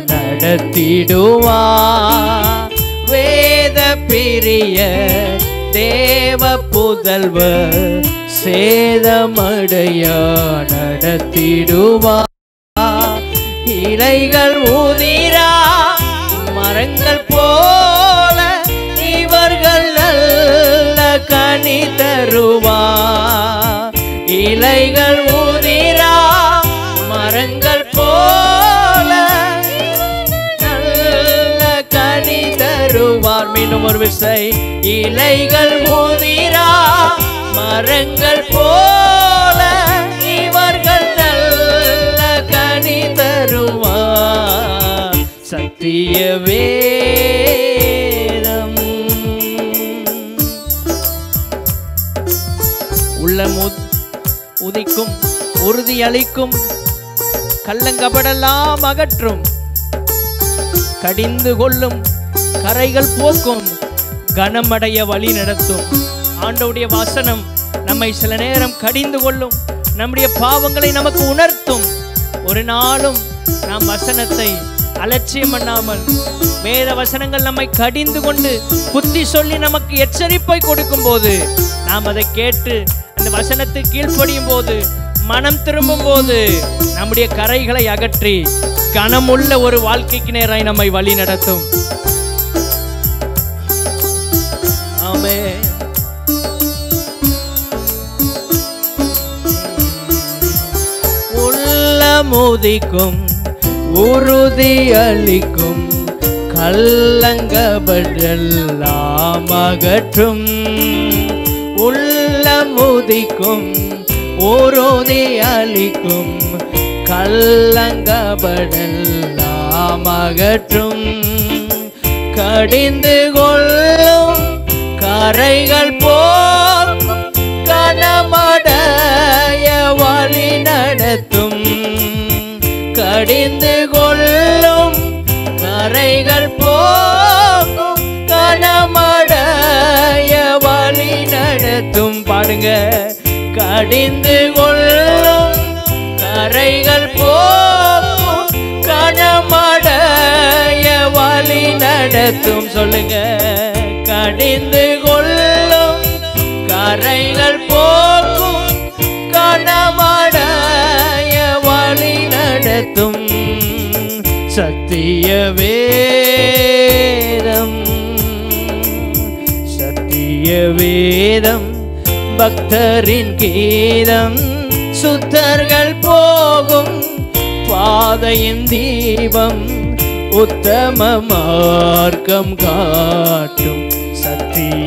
Speaker 1: நடத்திடுவார். வேத பிரிய தேவ புதல்வர் சேதமடையா நடத்திடுவார். இலைகள் ஊதிரா மரங்கள் போல இவர்கள் நல்ல கனி தருவார். இலைகள் ஊதிரா மரங்கள் போல நல்ல கனி தருவார். மீண்டும் ஒரு விசை. இலைகள் ஊதிரா மரங்கள் போல இவர்கள் நல்ல கனி தருவார். சத்திய வேதம். உள்ளம் உதிக்கும் உறுதி அளிக்கும் கள்ளங்கபடெல்லாம் அகற்றும் கடிந்து கொள்ளும் கரைகள் போக்கும் கனமடைய வழி நடத்தும். ஆண்டவருடைய வசனம் நம்மை சில நேரம் கடிந்து கொள்ளும். நம்முடைய பாவங்களை நமக்கு உணர்த்தும். ஒரு நாளும் நாம் வசனத்தை அலட்சியம் பண்ணாமல் வேத வசனங்கள் நம்மை கடிந்து கொண்டு புத்தி சொல்லி நமக்கு எச்சரிப்பை கொடுக்கும் போது நாம் அதை கேட்டு அந்த வசனத்தை கீழ்ப்படியும் போது மனம் திரும்பும் போது நம்முடைய கரைகளை அகற்றி கனமுள்ள ஒரு வாழ்க்கைக்கு நேராய் நம்மை வழி நடத்தும். ஆமென். உள்ளமுதிக்கும் உறுதி அளிக்கும் கள்ளங்கபடெல்லாம் அகற்றும். உள்ளமுதிக்கும் உறுதி அளிக்கும் கள்ளங்கபடெல்லாம் அகற்றும். கடிந்து கொள்ளும் கரைகள் போக்கும் கனமடைய வழி நடத்தும். கடிந்து கொள்ளும் கரைகள் போக்கும் கனமடைய வழி நடத்தும். பாடு. சொல்லுங்க. கடிந்து கொள்ளும் கரைகள் போக்கும் கணமடைய வழி நடத்தும். சொல்லுங்க. கடிந்து கொள்ளும் கரைகள் போக்கும் கணமடைய வழி நடத்தும். சத்திய வேதம் சத்திய வேதம் பக்தரின் கீதம். சுத்தர்கள் போகும் பாதையின் தீபம். உத்தம மார்க்கம் காட்டும் சத்திய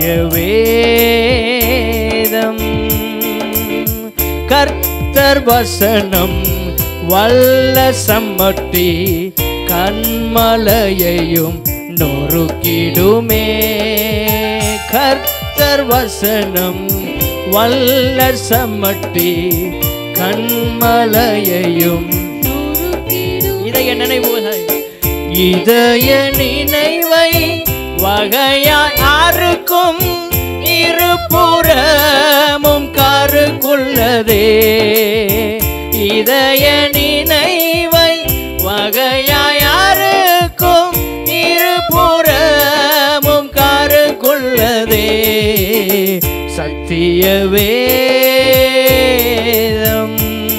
Speaker 1: வேதம். கர்த்தர் வசனம் வல்ல சம்மட்டி கண்மலையையும் நொறுக்கிடுமே. கர்த்தர் வசனம் வல்ல சம்மட்டி கண்மலையையும். இதய நினைவுகள் இதய நினைவை வகையாய் அறுக்கும் இருபுறமும் கருக்குள்ளதே. இதய நினைவை வகையாய் அறுக்கும் இருபுறமும் கருக்குள்ளதே. சத்திய வேதம்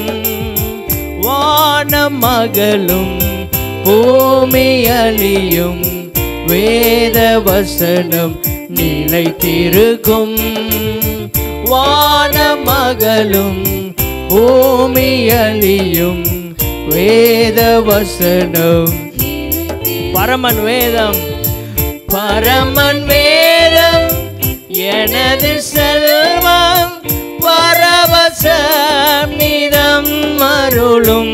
Speaker 1: வானம் மகளும் பூமி அழியும். வேத வசனம் நிலைத்திருக்கும். வானம் மகளும் பூமி அழியும். வேத வசனம் பரமன் வேதம் பரமன் வேதம் எனது செல்வம். பரவசம் நிதம் அருளும்.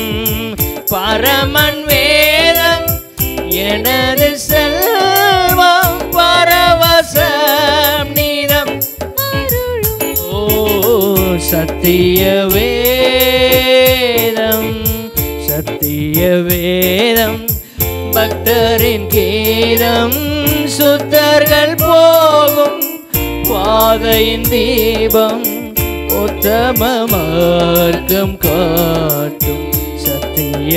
Speaker 1: பரமன் வேதம் எனது செல்வம். பரவசம் நிதம். ஓ சத்திய வேதம் சத்திய வேதம் பக்தரின் கீதம். சுத்தர்கள் போகும் பாதையின் தீபம். உத்தம மார்க்கம் காட்டும் சத்திய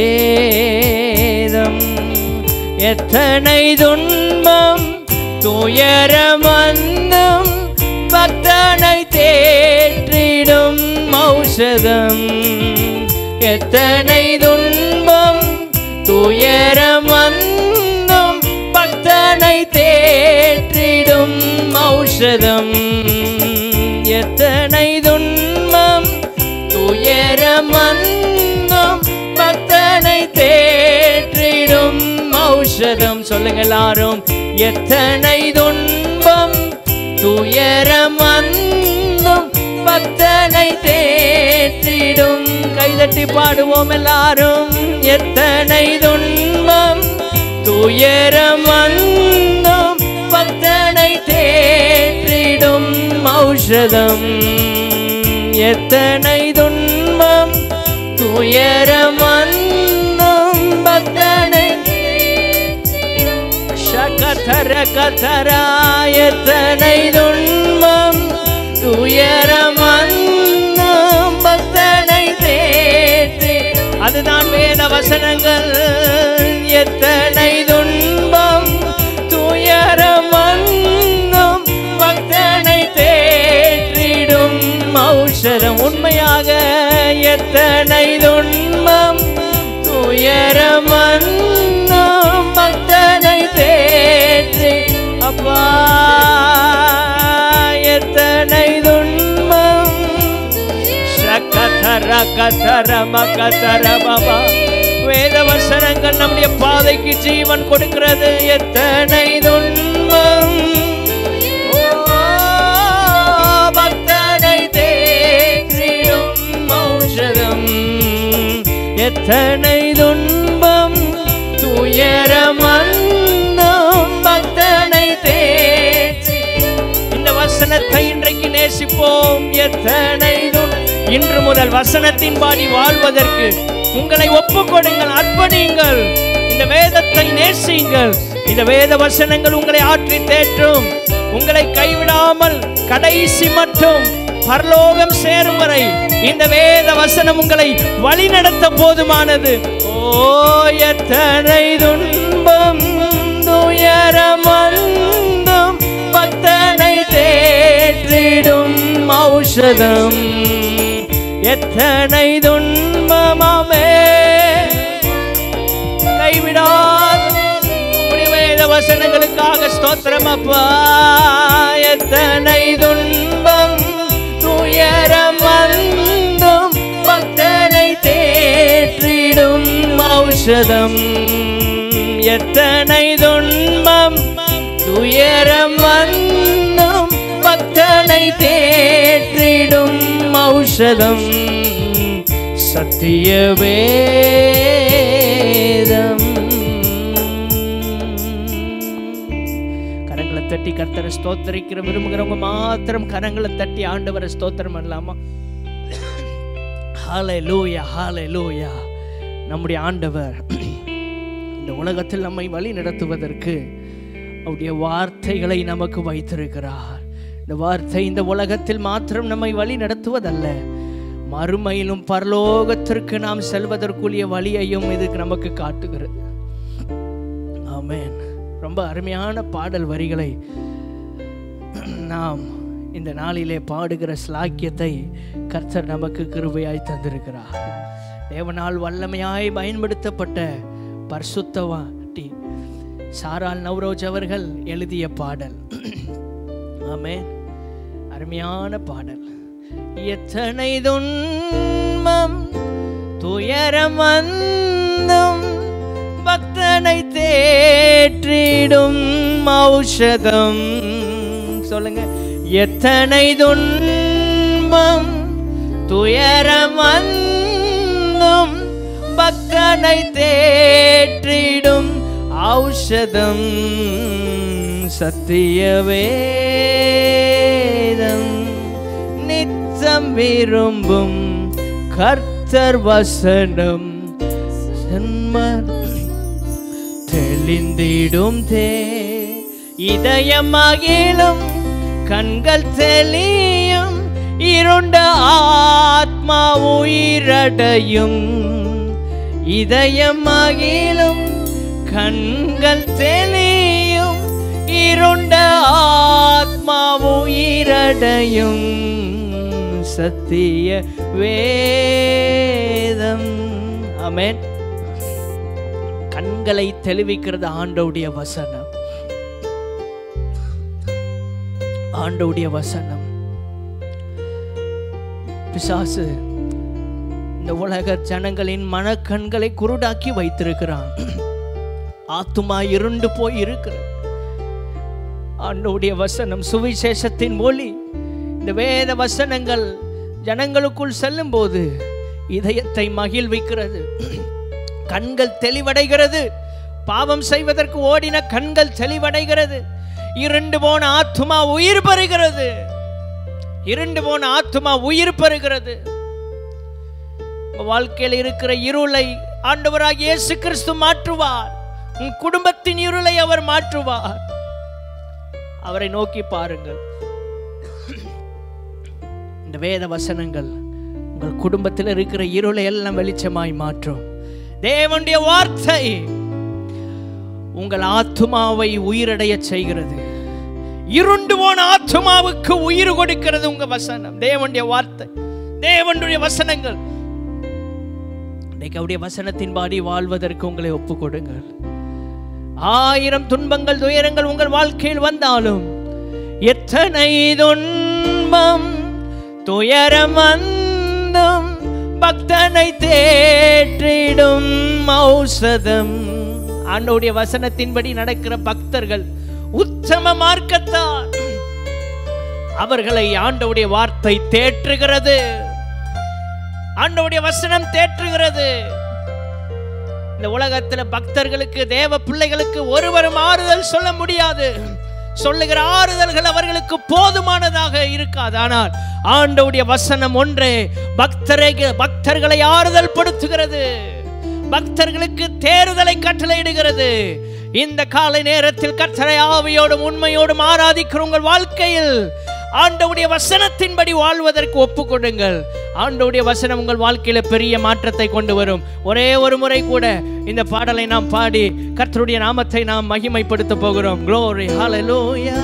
Speaker 1: வேதம். எத்தனை துன்பம் துயரம் வந்தும் பக்தனை தேற்றிடும் ஔஷதம். எத்தனை துன்பம் துயரம் வந்தும் பக்தனை தேற்றிடும் ஔஷதம். எத்தனை துன்பம் துயரம் வந்தும் பக்தனை தேற்றிடும் ஔஷதம். சொல்லுங்க எல்லாரும். எத்தனை துன்பம் துயரம் வந்தும் பக்தனை தேற்றிடும். கைதட்டி பாடுவோம் எல்லாரும். எத்தனை துன்பம் துயரம் வந்தும் பக்தனை தேற்றிடும் ஔஷதம். எத்தனை துன்பம் துயரம் வந்தும் பக்தனை ஷகதர கதரா. எத்தனை துன்பம் துயரம் வந்தும் பக்தனை தேற்றி. அதுதான் வேத வசனங்கள். எத்தனை துன்பம் துயரம் வந்தும் பக்தனை தேற்றிடும் ஔஷதம். உண்மையாக எத்தனை துன்பம் துயரம் வந்தும் பக்தனை தேற்றி. அப்பா எத்தனை துன்பம் ஷகதர கதர மகதர பாபா. வேத வசனங்கள் நம்முடைய பாதைக்கு ஜீவன் கொடுக்கிறது. எத்தனை துன்பம் பக்தனை தேற்றிடும் ஔஷதம். எத்தனை துன்பம் துயரம் வந்தும் பக்தனை தேற்றி. இந்த வசனத்தை இன்றைக்கு நேசிப்போம். எத்தனை இன்று முதல் வசனத்தின்படி வாழ்வதற்கு உங்களை ஒப்புக்கொடுங்கள், அர்ப்பணியுங்கள். இந்த வேதத்தை நேசியுங்கள். இந்த வேத வசனங்கள் உங்களை ஆற்றி தேற்றும். உங்களை கைவிடாமல் கடைசி மட்டும் பரலோகம் சேரும் வரை இந்த வேத வசனம் உங்களை வழிநடத்த போதுமானது. ஓ எத்தனை துன்பம் துயரம் வந்தும் பக்தனை தேற்றிடும் ஔஷதம். எத்தனை துன்பமாமே கைவிடாத வேத வசனங்களுக்காக ஸ்தோத்திரம் அப்பா. எத்தனை துன்பம் துயரம் வந்தும் பக்தனை தேற்றிடும் ஔஷதம். எத்தனை துன்பம் துயரம் வந்தும் பக்தனை தேற்றிடும் ஔஷதம். சத்திய வேதம். கரங்களை தட்டி கர்த்தரை ஸ்தோத்திரிக்கிற விரும்புகிறவங்க மாத்திரம் கரங்களை தட்டி ஆண்டவரை ஸ்தோத்திரம் பண்ணலாமா? ஹல்லேலூயா, ஹல்லேலூயா. நம்முடைய ஆண்டவர் இந்த உலகத்தில் நம்மை வழி நடத்துவதற்கு அவருடைய வார்த்தைகளை நமக்கு வைத்திருக்கிறார். இந்த வார்த்தை இந்த உலகத்தில் மாத்திரம் நம்மை வழி நடத்துவதல்ல, மறுமையிலும் பரலோகத்திற்கு நாம் செல்வதற்குரிய வழியையும் இதுக்கு நமக்கு காட்டுகிறது. ஆமென். ரொம்ப அருமையான பாடல் வரிகளை நாம் இந்த நாளிலே பாடுகிற ஸ்லாக்கியத்தை கர்த்தர் நமக்கு கிருபையாய் தந்திருக்கிறார். தேவனால் வல்லமையாய் பயன்படுத்தப்பட்ட பரிசுத்தவாட்டி சாரால் நவ்ரோஜ் அவர்கள் எழுதிய பாடல். ஆமென். அருமையான பாடல். எத்தனை துன்பம் துயரம் வந்தும் பக்தனை தேற்றிடும் ஔஷதம். சொல்லுங்க. எத்தனை துன்பம் துயரம் வந்தும் பக்தனை தேற்றிடும் ஔஷதம். சத்திய வேதம் நித்தம் விரும்பும் கர்த்தர் வசனம் தெளிந்திடும் தே இதயம் மகிழும் கண்கள் தெளியும் இருண்ட ஆத்மா உயிரடையும். இதயம் மகிழும் கண்கள் தெளியும் இருண்ட ஆத்மா உயிரடையும். சத்திய வேதம். ஆமென். கண்களை தெளிவிக்கிறது ஆண்டவருடைய வசனம். ஆண்டவருடைய வசனம். பிசாசு இந்த உலக ஜனங்களின் மனக்கண்களை குருடாக்கி வைத்திருக்கிறான். ஆத்துமா இருண்டு போய் இருக்கிறது. ஆண்டவருடைய வசனம் சுவிசேஷத்தின் மொழி இந்த வேத வசனங்கள் ஜனங்களுக்குள் செல்லும் போது இதயத்தை மகிழ்விக்கிறது. கண்கள் தெளிவடைகிறது. பாவம் செய்வதற்கு ஓடின கண்கள் தெளிவடைகிறது. இருண்டு போன ஆத்துமா உயிர் பெறுகிறது. இருண்டு போன ஆத்துமா உயிர் பெறுகிறது. வாழ்க்கையில் இருக்கிற இருளை ஆண்டவராகிய இயேசு கிறிஸ்து மாற்றுவார். உன் குடும்பத்தின் இருளை அவர் மாற்றுவார். அவரை நோக்கி பாருங்கள். இந்த வேத வசனங்கள் உங்கள் குடும்பத்தில் இருக்கிற இருளை எல்லாம் வெளிச்சமாய் மாற்றும். தேவனுடைய வார்த்தை உங்கள் ஆத்துமாவை உயிரடைய செய்கிறது. இருண்டு போன ஆத்துமாவுக்கு உயிர் கொடுக்கிறது உங்க வசனம். தேவனுடைய வார்த்தை, தேவனுடைய வசனங்கள். அவருடைய வசனத்தின்படி வாழ்வதற்கு உங்களை ஒப்பு கொடுங்கள். ஆயிரம் துன்பங்கள் துயரங்கள் உங்கள் வாழ்க்கையில் வந்தாலும், எத்தனை துன்பம் துயரம் வந்தும் பக்தனை தேற்றிடும் ஔஷதம். ஆண்டவருடைய வசனத்தின்படி நடக்கிற பக்தர்கள் உத்தம மார்க்கத்தார். அவர்களை ஆண்டவருடைய வார்த்தை தேற்றுகிறது. ஆண்டவருடைய வசனம் தேற்றுகிறது. இந்த உலகத்தில் பக்தர்களுக்கு, தேவ பிள்ளைகளுக்கு ஒருவரும் ஆறுதல் சொல்ல முடியாது. சொல்லுகிற ஆறுதல்கள் அவர்களுக்கு போதுமானதாக இருக்காது. ஆனால் ஆண்டவருடைய வசனம் ஒன்றே பக்தரை பக்தர்களை ஆறுதல் படுத்துகிறது. பக்தர்களுக்கு தேறுதலை கட்டளையிடுகிறது. இந்த காலை நேரத்தில் கர்த்தரை ஆவியோடும் உண்மையோடும் ஆராதிக்கிற உங்கள் வாழ்க்கையில் ஆண்டவருடைய வசனத்தின்படி வாழ்வதற்கு ஒப்புக் கொடுங்கள். ஆண்டவருடைய வசனம் உங்கள் வாழ்க்கையில பெரிய மாற்றத்தை கொண்டு வரும். ஒரே ஒரு முறை கூட இந்த பாடலை நாம் பாடி கர்த்தருடைய நாமத்தை நாம் மகிமைப்படுத்த போகிறோம். Glory, hallelujah.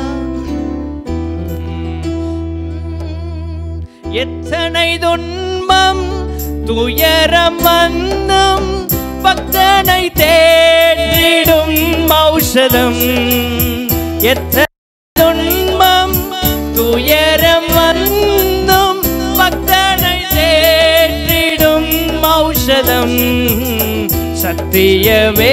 Speaker 1: எத்தனை துன்பம் துயரம் வந்தும் பக்தனை தேடிடும் ஔஷதம். எத்தனை துன்பம் துயரம் வந்தும் பக்தனை தேடிடும் ஔஷதம். சத்திய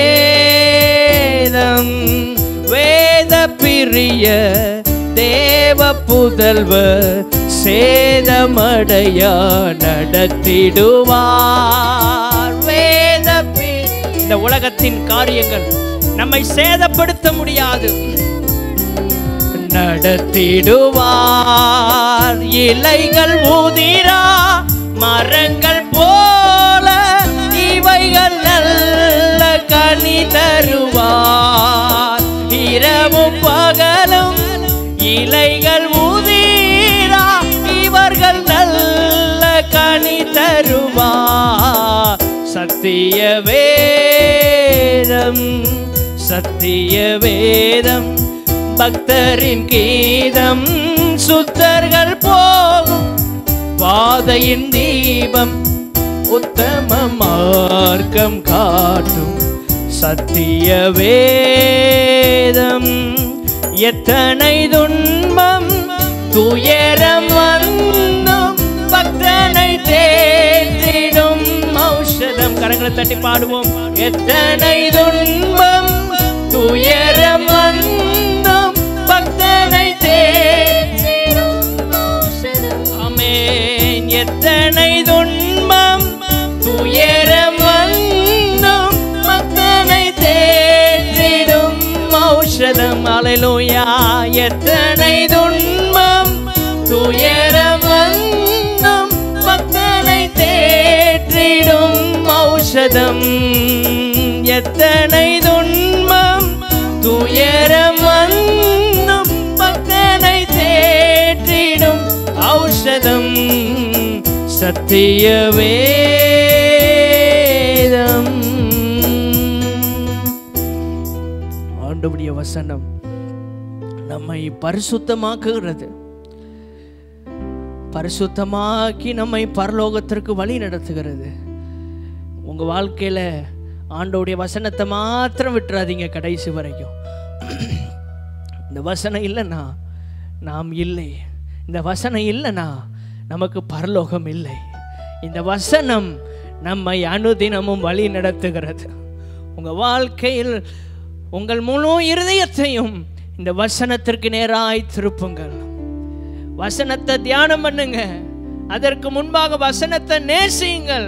Speaker 1: வேதம் வேத பிரிய தேவ புதல்வர் சேதமடையா நடத்திடுவார். வேத இந்த உலகத்தின் காரியங்கள் நம்மை சேதப்படுத்த முடியாது. நடத்திடுவார். இலைகள் உதிரா மரங்கள் போல இவைகள் நல்ல கனி தருவார். இரவும் பகலும் இலைகள் உதிரா இவர்கள் நல்ல கனி தருவார். சத்திய வேதம் சத்திய வேதம் பக்தரின் கீதம். சுத்தர்கள் போகும் பாதையின் தீபம் உத்தம மார்க்கம் காட்டும். சத்திய வேதம். எத்தனை துன்பம் துயரம் வந்தும் பக்தனை தேடிடும் ஔஷதம். கரங்களை தட்டி பாடுவோம். எத்தனை துன்பம் துயரம் வந்தும் பக்தனை தேடிடும் ஔஷதம். ஆமென். எத்தனை துன்பம் துயரம் வந்தும் பக்தனை தேடிடும் ஔஷதம். அல்லேலூயா. எத்தனை துன்பம் துயரம் வந்தும் பக்தனை தேடிடும் ஔஷதம். எத்தனை துன்பம் துயரம் வந்தும் பக்தனை தேடிடும் ஔஷதம். சத்திய வேதம். ஆண்டவருடைய வசனம் நம்மை பரிசுத்தமாக்குகிறது. பரிசுத்தமாக்கி நம்மை பரலோகத்திற்கு வழி நடத்துகிறது. உங்க வாழ்க்கையில ஆண்டவருடைய வசனத்தை மாத்திரம் விட்டுறாதீங்க கடைசி வரைக்கும். இந்த வசனம் இல்லைன்னா நாம் இல்லை. இந்த வசனம் இல்லைன்னா நமக்கு பரலோகம் இல்லை. இந்த வசனம் நம்மை அனுதினமும் வழி நடத்துகிறது. உங்க வாழ்க்கையில் உங்கள் முழு இருதயத்தையும் இந்த வசனத்திற்கு நேராய் திருப்புங்கள். வசனத்தை தியானம் பண்ணுங்க. அதற்கு முன்பாக வசனத்தை நேசியுங்கள்.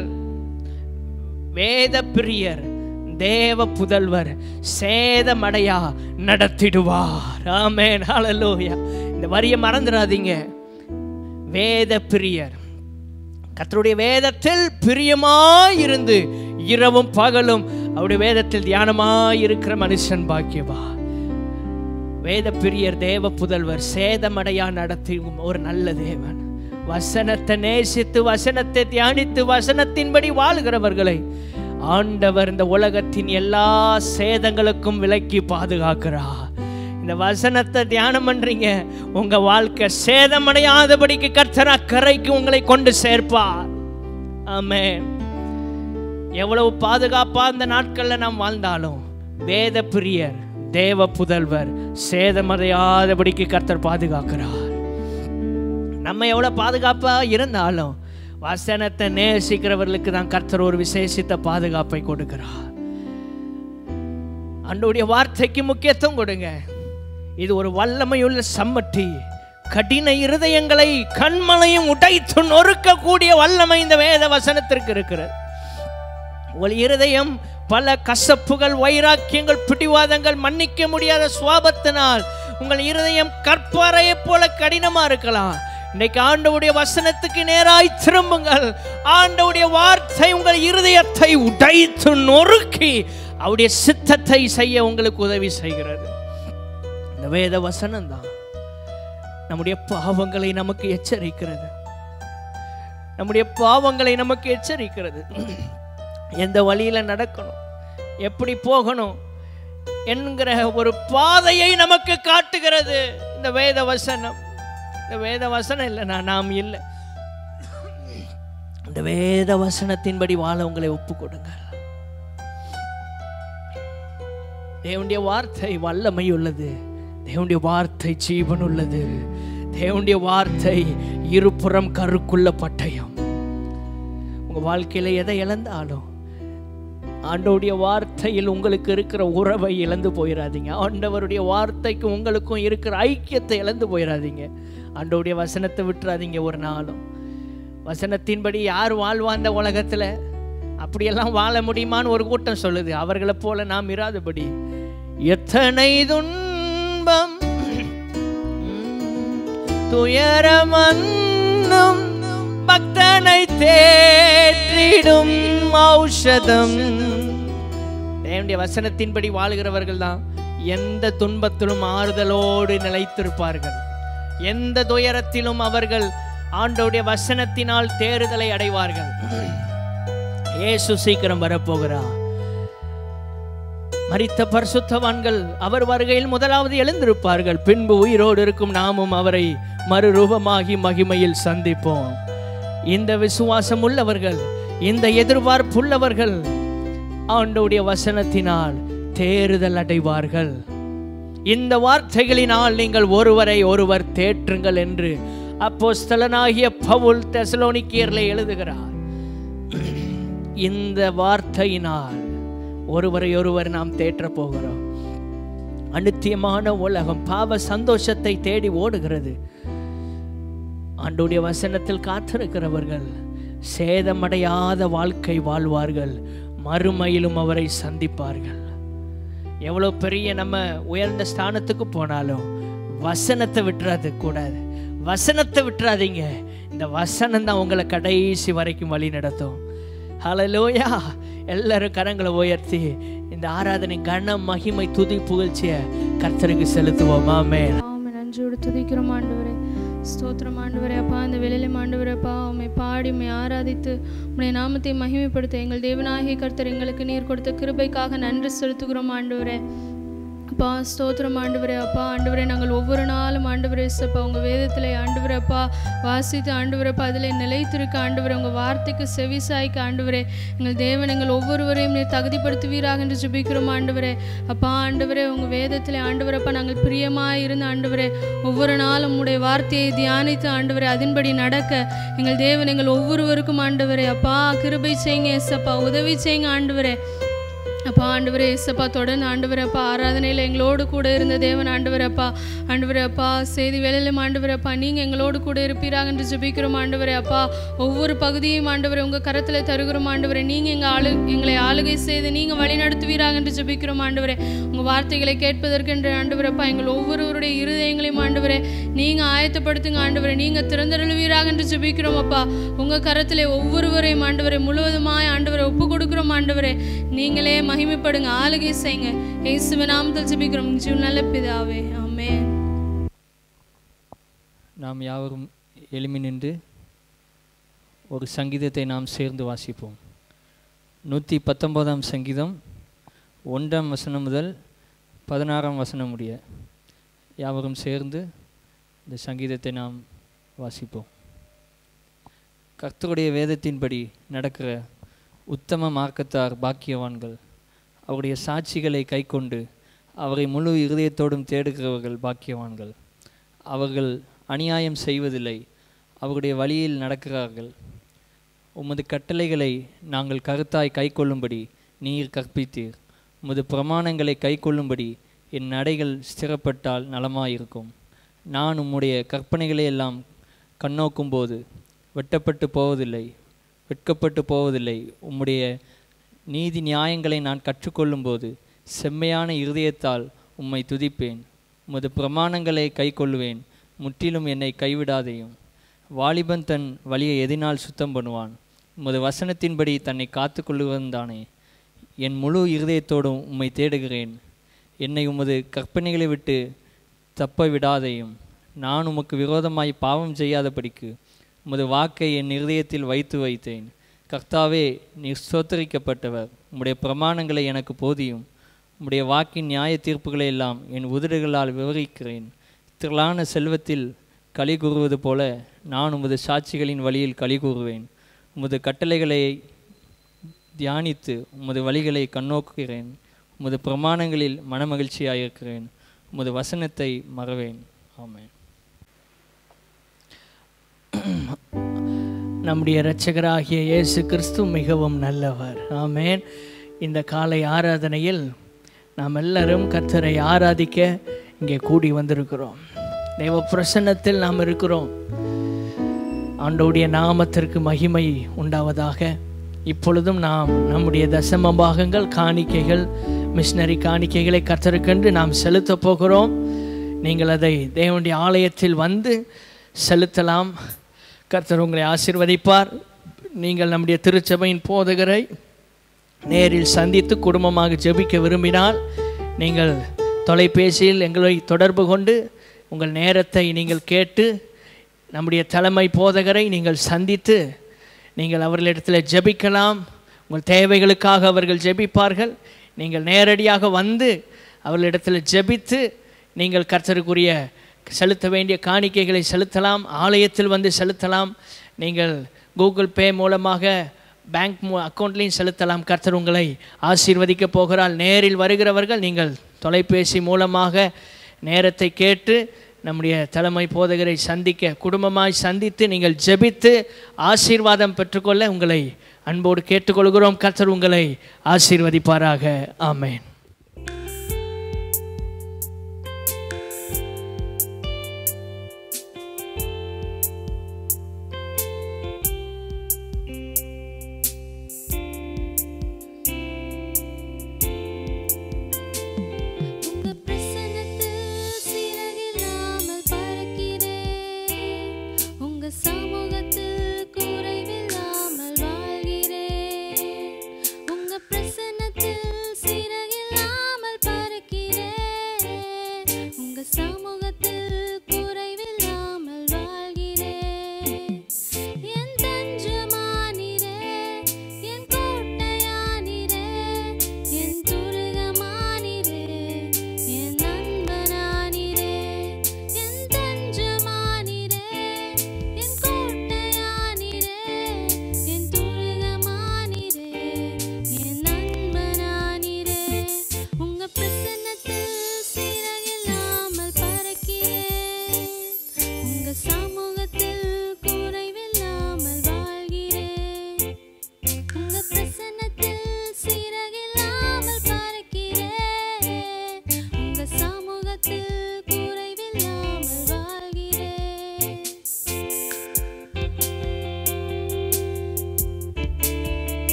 Speaker 1: வேத பிரியர் தேவ புதல்வர் சேதமடையா நடத்திடுவார். ஆமென். ஹல்லேலூயா. இந்த வரியை மறந்துடாதீங்க. வேத பிரியர் கர்த்தருடைய வேதத்தில் பிரியமாயிருந்து இரவும் பகலும் அவருடைய வேதத்தில் தியானமாய் இருக்கிற மனுஷன் பாக்கியவா. வேத பிரியர் தேவ புதல்வர் சேதமடையா நடத்தும் ஒரு நல்ல தேவன். வசனத்தை நேசித்து வசனத்தை தியானித்து வசனத்தின்படி வாழ்கிறவர்களை ஆண்டவர் இந்த உலகத்தின் எல்லா சேதங்களுக்கும் விலக்கி பாதுகாக்கிறார். இந்த வசனத்தை தியானம் பண்றீங்க, உங்க வாழ்க்கை சேதமடையாதபடிக்கு கர்த்தர் அக்கரைக்கு உங்களை கொண்டு சேர்ப்பார். ஆமென். எவ்வளவு பாதுகாப்பா இந்த நாட்கள்ல நாம் வாழ்ந்தாலும் வேத பிரியர் தேவ புதல்வர் சேதமடையாதபடிக்கு கர்த்தர் பாதுகாக்கிறார். நம்ம எவ்வளவு பாதுகாப்பா இருந்தாலும் வசனத்தை நேசிக்கிறவர்களுக்கு தான் கர்த்தர் ஒரு விசேஷித்த பாதுகாப்பை கொடுக்கிறார். ஆண்டவருடைய வார்த்தைக்கு முக்கியத்துவம் கொடுங்க. இது ஒரு வல்லமையுள்ள சம்மட்டி. கடின இருதயங்களை கண்மலையும் உடைத்து நொறுக்கக்கூடிய வல்லமை இந்த வேத வசனத்திற்கு இருக்கிறது. உங்கள் இருதயம் பல கசப்புகள், வைராக்கியங்கள், பிடிவாதங்கள், மன்னிக்க முடியாத சுவாபத்தினால் உங்கள் இருதயம் கற்பாறையை போல கடினமா இருக்கலாம். இன்னைக்கு ஆண்டவருடைய வசனத்துக்கு நேராய் திரும்புங்கள். ஆண்டவருடைய வார்த்தை உங்கள் இருதயத்தை உடைத்து நொறுக்கி அவருடைய சித்தத்தை செய்ய உங்களுக்கு உதவி செய்கிறது. இந்த வேத வசனம் தான் நம்முடைய பாவங்களை நமக்கு எச்சரிக்கிறது. நம்முடைய பாவங்களை நமக்கு எச்சரிக்கிறது. எந்த வழியில நடக்கணும், எப்படி போகணும் என்கிற ஒரு பாதையை நமக்கு காட்டுகிறது இந்த வேத வசனம். இந்த வேத வசனம் இல்லைனா நாம் இல்லை. இந்த வேத வசனத்தின்படி வாழ உங்களை ஒப்பு கொடுங்க. தேவனுடைய வார்த்தை வல்லமை உள்ளது. தேவனுடைய வார்த்தை ஜீவன் உள்ளது. தேவனுடைய வார்த்தை இருபுறம் கருக்குள்ள பட்டயம். உங்க வாழ்க்கையில எதை இழந்தாலும் ஆண்டவருடைய வார்த்தையில் உங்களுக்கு இருக்கிற உறவை இழந்து போயிடாதீங்க. ஆண்டவருடைய வார்த்தைக்கும் உங்களுக்கும் இருக்கிற ஐக்கியத்தை இழந்து போயிடாதீங்க. ஆண்டவருடைய வசனத்தை விட்டுறாதீங்க ஒரு நாளும். வசனத்தின்படி யார் வாழ்வா இந்த உலகத்தில்? அப்படியெல்லாம் வாழ முடியுமான்னு ஒரு கூட்டம் சொல்லுது. அவர்களை போல நாம் இராதபடி எத்தனை துன்பம் துயரமன்னும் பக்தனை தேற்றிடும் ஔஷதம். தேவனுடைய வசனத்தின்படி வாழுகிறவர்கள் தான் எந்த துன்பத்திலும் ஆறுதலோடு நிலைத்திருப்பார்கள். எந்த துயரத்திலும் அவர்கள் ஆண்டவருடைய வசனத்தினால் தேறுதலை அடைவார்கள். இயேசு சீக்கிரம் வரப்போகிறார். மரித்த பரிசுத்தவான்கள் அவர் வருகையில் முதலாவது எழுந்திருப்பார்கள். பின்பு உயிரோடு இருக்கும் நாமும் அவரை மறுரூபமாகி மகிமையில் சந்திப்போம். இந்த விசுவாசம் உள்ளவர்கள், இந்த எதிர்பார்ப்புள்ளவர்கள் ஆண்டவருடைய வசனத்தினால் தேறுதல் அடைவார்கள். இந்த வார்த்தைகளினால் நீங்கள் ஒருவரை ஒருவர் தேற்றுங்கள் என்று அப்போஸ்தலனாகிய பவுல் தெசலோனிக்கேயர்ல எழுதுகிறார். இந்த வார்த்தையினால் ஒருவரை ஒருவர் நாம் தேற்ற போகிறோம். அநித்தியமான உலகம் பாவ சந்தோஷத்தை தேடி ஓடுகிறது. ஆண்டவருடைய வசனத்தில் காத்திருக்கிறவர்கள் சேதமடையாத வாழ்க்கை வாழ்வார்கள். மறுமையிலும் அவரை சந்திப்பார்கள். எவ்வளோ பெரிய நம்ம உயர்ந்த ஸ்தானத்துக்கு போனாலும் வசனத்தை விட்டுறாது கூடாது. வசனத்தை விட்டுறாதீங்க. இந்த வசனம் தான் உங்களை கடைசி வரைக்கும் வழி நடத்தும். ஹல்லேலூயா. எல்லாரும் கரங்களை உயர்த்தி இந்த ஆராதனை கன மகிமை துதி புகழ்ச்சிய கர்த்தருக்கு செலுத்துவோம். ஆமென்.
Speaker 2: ஆமென். நன்றியோடு துதிக்கிறோம் ஆண்டவரே. ஸ்தோத்திரம் ஆண்டவரே. அப்பா இந்த வேளையிலும் ஆண்டவரே அப்பா உம்மை பாடி உம்மை ஆராதித்து உம்முடைய நாமத்தை மகிமைப்படுத்த எங்கள் தேவனாகிய கர்த்தர் எங்களுக்கு நீர் கொடுத்த கிருபைக்காக நன்றி செலுத்துகிறோம் ஆண்டவரே. அப்பா ஸ்தோத்திரம் ஆண்டவரே. அப்பா ஆண்டவரே நாங்கள் ஒவ்வொரு நாளும் ஆண்டவரே அப்பா உங்கள் வேதத்தில் ஆண்டவரே அப்பா வாசித்து ஆண்டவரே அப்பா அதில் நிலைத்திருக்க ஆண்டவரே உங்கள் வார்த்தைக்கு செவிசாய்க்க ஆண்டவரே எங்கள் தேவன் எங்கள் ஒவ்வொருவரையும் நீர் தகுதிப்படுத்துவீராக என்று ஜெபிக்கிறோம் ஆண்டவரே. அப்பா ஆண்டவரே உங்கள் வேதத்தில் ஆண்டவரே அப்பா நாங்கள் பிரியமாக இருந்த ஆண்டவரே ஒவ்வொரு நாளும் உங்களுடைய வார்த்தையை தியானித்து ஆண்டவரே அதன்படி நடக்க எங்கள் தேவன் எங்கள் ஒவ்வொருவருக்கும் ஆண்டவரே அப்பா கிருபை செய்யுங்க. ஏசப்பா உதவி செய்யுங்க ஆண்டவரே. அப்பா ஆண்டவரே ஏசப்பா தொடர்ந்து ஆண்டவரப்பா ஆராதனையில் எங்களோடு கூட இருந்த தேவன் ஆண்டவரப்பா ஆண்டவரப்பா செய்தி வேலையிலும் ஆண்டவரப்பா நீங்கள் எங்களோடு கூட இருப்பீராக என்று ஜெபிக்கிறோம் ஆண்டவரே. அப்பா ஒவ்வொரு பகுதியும் ஆண்டவரை உங்கள் கரத்தில் தருகிறோம் ஆண்டவரே. நீங்கள் எங்கள் ஆளு எங்களை ஆளுகை செய்து நீங்கள் வழி நடத்துவீராக என்று ஜெபிக்கிறோம் ஆண்டவரே. உங்கள் வார்த்தைகளை கேட்பதற்கென்று ஆண்டவரப்பா எங்கள் ஒவ்வொருவருடைய இருதயங்களையும் ஆண்டவரே நீங்கள் ஆயத்தப்படுத்துங்க ஆண்டவரே. நீங்கள் திறந்தருளுவீராக என்று ஜெபிக்கிறோம் அப்பா. உங்கள் கரத்தில் ஒவ்வொருவரையும் ஆண்டவரை முழுவதுமாய் ஆண்டவரை ஒப்பு கொடுக்கிறோம் ஆண்டவரே. நீங்களே மகிமைப்படுங்க, ஆளுகை செய்யுங்க. இயேசுவின் நாமத்தில் ஜெபிக்கிறோம் ஜீவ நல்ல பிதாவே. ஆமென்.
Speaker 3: நாம் யாவரும் எழும்பி நின்று ஒரு சங்கீதத்தை நாம் சேர்ந்து வாசிப்போம். நூற்றி பத்தொன்பதாம் சங்கீதம் ஒன்றாம் வசனம் முதல் பதினாறாம் வசனம் முடிய யாவரும் சேர்ந்து இந்த சங்கீதத்தை நாம் வாசிப்போம். கர்த்தருடைய வேதத்தின்படி நடக்கிற உத்தம மார்க்கத்தார் பாக்கியவான்கள். அவருடைய சாட்சிகளை கைக்கொண்டு அவரை முழு இருதயத்தோடும் தேடுகிறவர்கள் பாக்கியவான்கள். அவர்கள் அநியாயம் செய்வதில்லை, அவருடைய வழியில் நடக்கிறார்கள். உமது கட்டளைகளை நாங்கள் கருத்தாய் கைக்கொள்ளும்படி நீர் கற்பித்தீர். உமது பிரமாணங்களை கைக்கொள்ளும்படி என் நடைகள் ஸ்திரப்பட்டால் நலமாயிருக்கும். நான் உம்முடைய கற்பனைகளை எல்லாம் கண்ணோக்கும் போது வெட்டப்பட்டு போவதில்லை வெட்கப்பட்டு போவதில்லை. உம்முடைய நீதி நியாயங்களை நான் கற்றுக்கொள்ளும்போது செம்மையான இருதயத்தால் உம்மை துதிப்பேன். உமது பிரமாணங்களை கை கொள்ளுவேன், முற்றிலும் என்னை கைவிடாதையும். வாலிபன் தன் வழியை எதினால் சுத்தம் பண்ணுவான், உமது வசனத்தின்படி தன்னை காத்து கொள்ளுவன் தானே. என் முழு இருதயத்தோடும் உம்மை தேடுகிறேன். என்னை உமது கற்பனைகளை விட்டு தப்ப விடாதையும். நான் உமக்கு விரோதமாய் பாவம் செய்யாதபடிக்கு உமது வாக்கை என் இருதயத்தில் வைத்து வைத்தேன். கர்த்தாவே, நீர் ஸ்தோத்தரிக்கப்பட்டவர். உம்முடைய பிரமாணங்களை எனக்கு போதியும். உம்முடைய வாக்கின் நியாய தீர்ப்புகளை எல்லாம் என் உதடுகளால் விவரிக்கிறேன். திரளான செல்வத்தில் களி கூறுவது போல நான் உமது சாட்சிகளின் வழியில் களி கூறுவேன். உமது கட்டளைகளை தியானித்து உமது வழிகளை கண்ணோக்குகிறேன். உமது பிரமாணங்களில் மனமகிழ்ச்சியாயிருக்கிறேன். உமது வசனத்தை மறவேன். ஆமென்.
Speaker 1: நம்முடைய இரட்சகராகிய இயேசு கிறிஸ்து மிகவும் நல்லவர். ஆமென். இந்த காலை ஆராதனையில் நாம் எல்லாரும் கர்த்தரை ஆராதிக்க இங்கே கூடி வந்திருக்கிறோம். தேவ பிரசன்னத்தில் நாம் இருக்கிறோம். ஆண்டவருடைய நாமத்திற்கு மகிமை உண்டாவதாக. இப்பொழுதும் நாம் நம்முடைய தசம பாகங்கள், காணிக்கைகள், மிஷனரி காணிக்கைகளை கர்த்தருக்கென்று நாம் செலுத்த போகிறோம். நீங்கள் அதை தேவனுடைய ஆலயத்தில் வந்து செலுத்தலாம். கர்த்தர் உங்களை ஆசீர்வதிப்பார். நீங்கள் நம்முடைய திருச்சபையின் போதகரை நேரில் சந்தித்து குடும்பமாக ஜெபிக்க விரும்பினால் நீங்கள் தொலைபேசியில் எங்களை தொடர்பு கொண்டு உங்கள் நேரத்தை நீங்கள் கேட்டு நம்முடைய தலைமை போதகரை நீங்கள் சந்தித்து நீங்கள் அவர்களிடத்தில் ஜெபிக்கலாம். உங்கள் தேவைகளுக்காக அவர்கள் ஜெபிப்பார்கள். நீங்கள் நேரடியாக வந்து அவர்களிடத்தில் ஜெபித்து நீங்கள் கர்த்தருக்குரிய செலுத்த வேண்டிய காணிக்கைகளை செலுத்தலாம். ஆலயத்தில் வந்து செலுத்தலாம். நீங்கள் கூகுள் பே மூலமாக பேங்க் மூ அக்கௌண்ட்லேயும் செலுத்தலாம். கர்த்தர் உங்களை ஆசீர்வதிக்க போகிறால். நேரில் வருகிறவர்கள் நீங்கள் தொலைபேசி மூலமாக நேரத்தை கேட்டு நம்முடைய தலைமை போதகரை சந்திக்க, குடும்பமாய் சந்தித்து நீங்கள் ஜெபித்து ஆசீர்வாதம் பெற்றுக்கொள்ள உங்களை அன்போடு கேட்டுக்கொள்கிறோம். கர்த்தர் உங்களை ஆசீர்வதிப்பாராக. ஆமென்.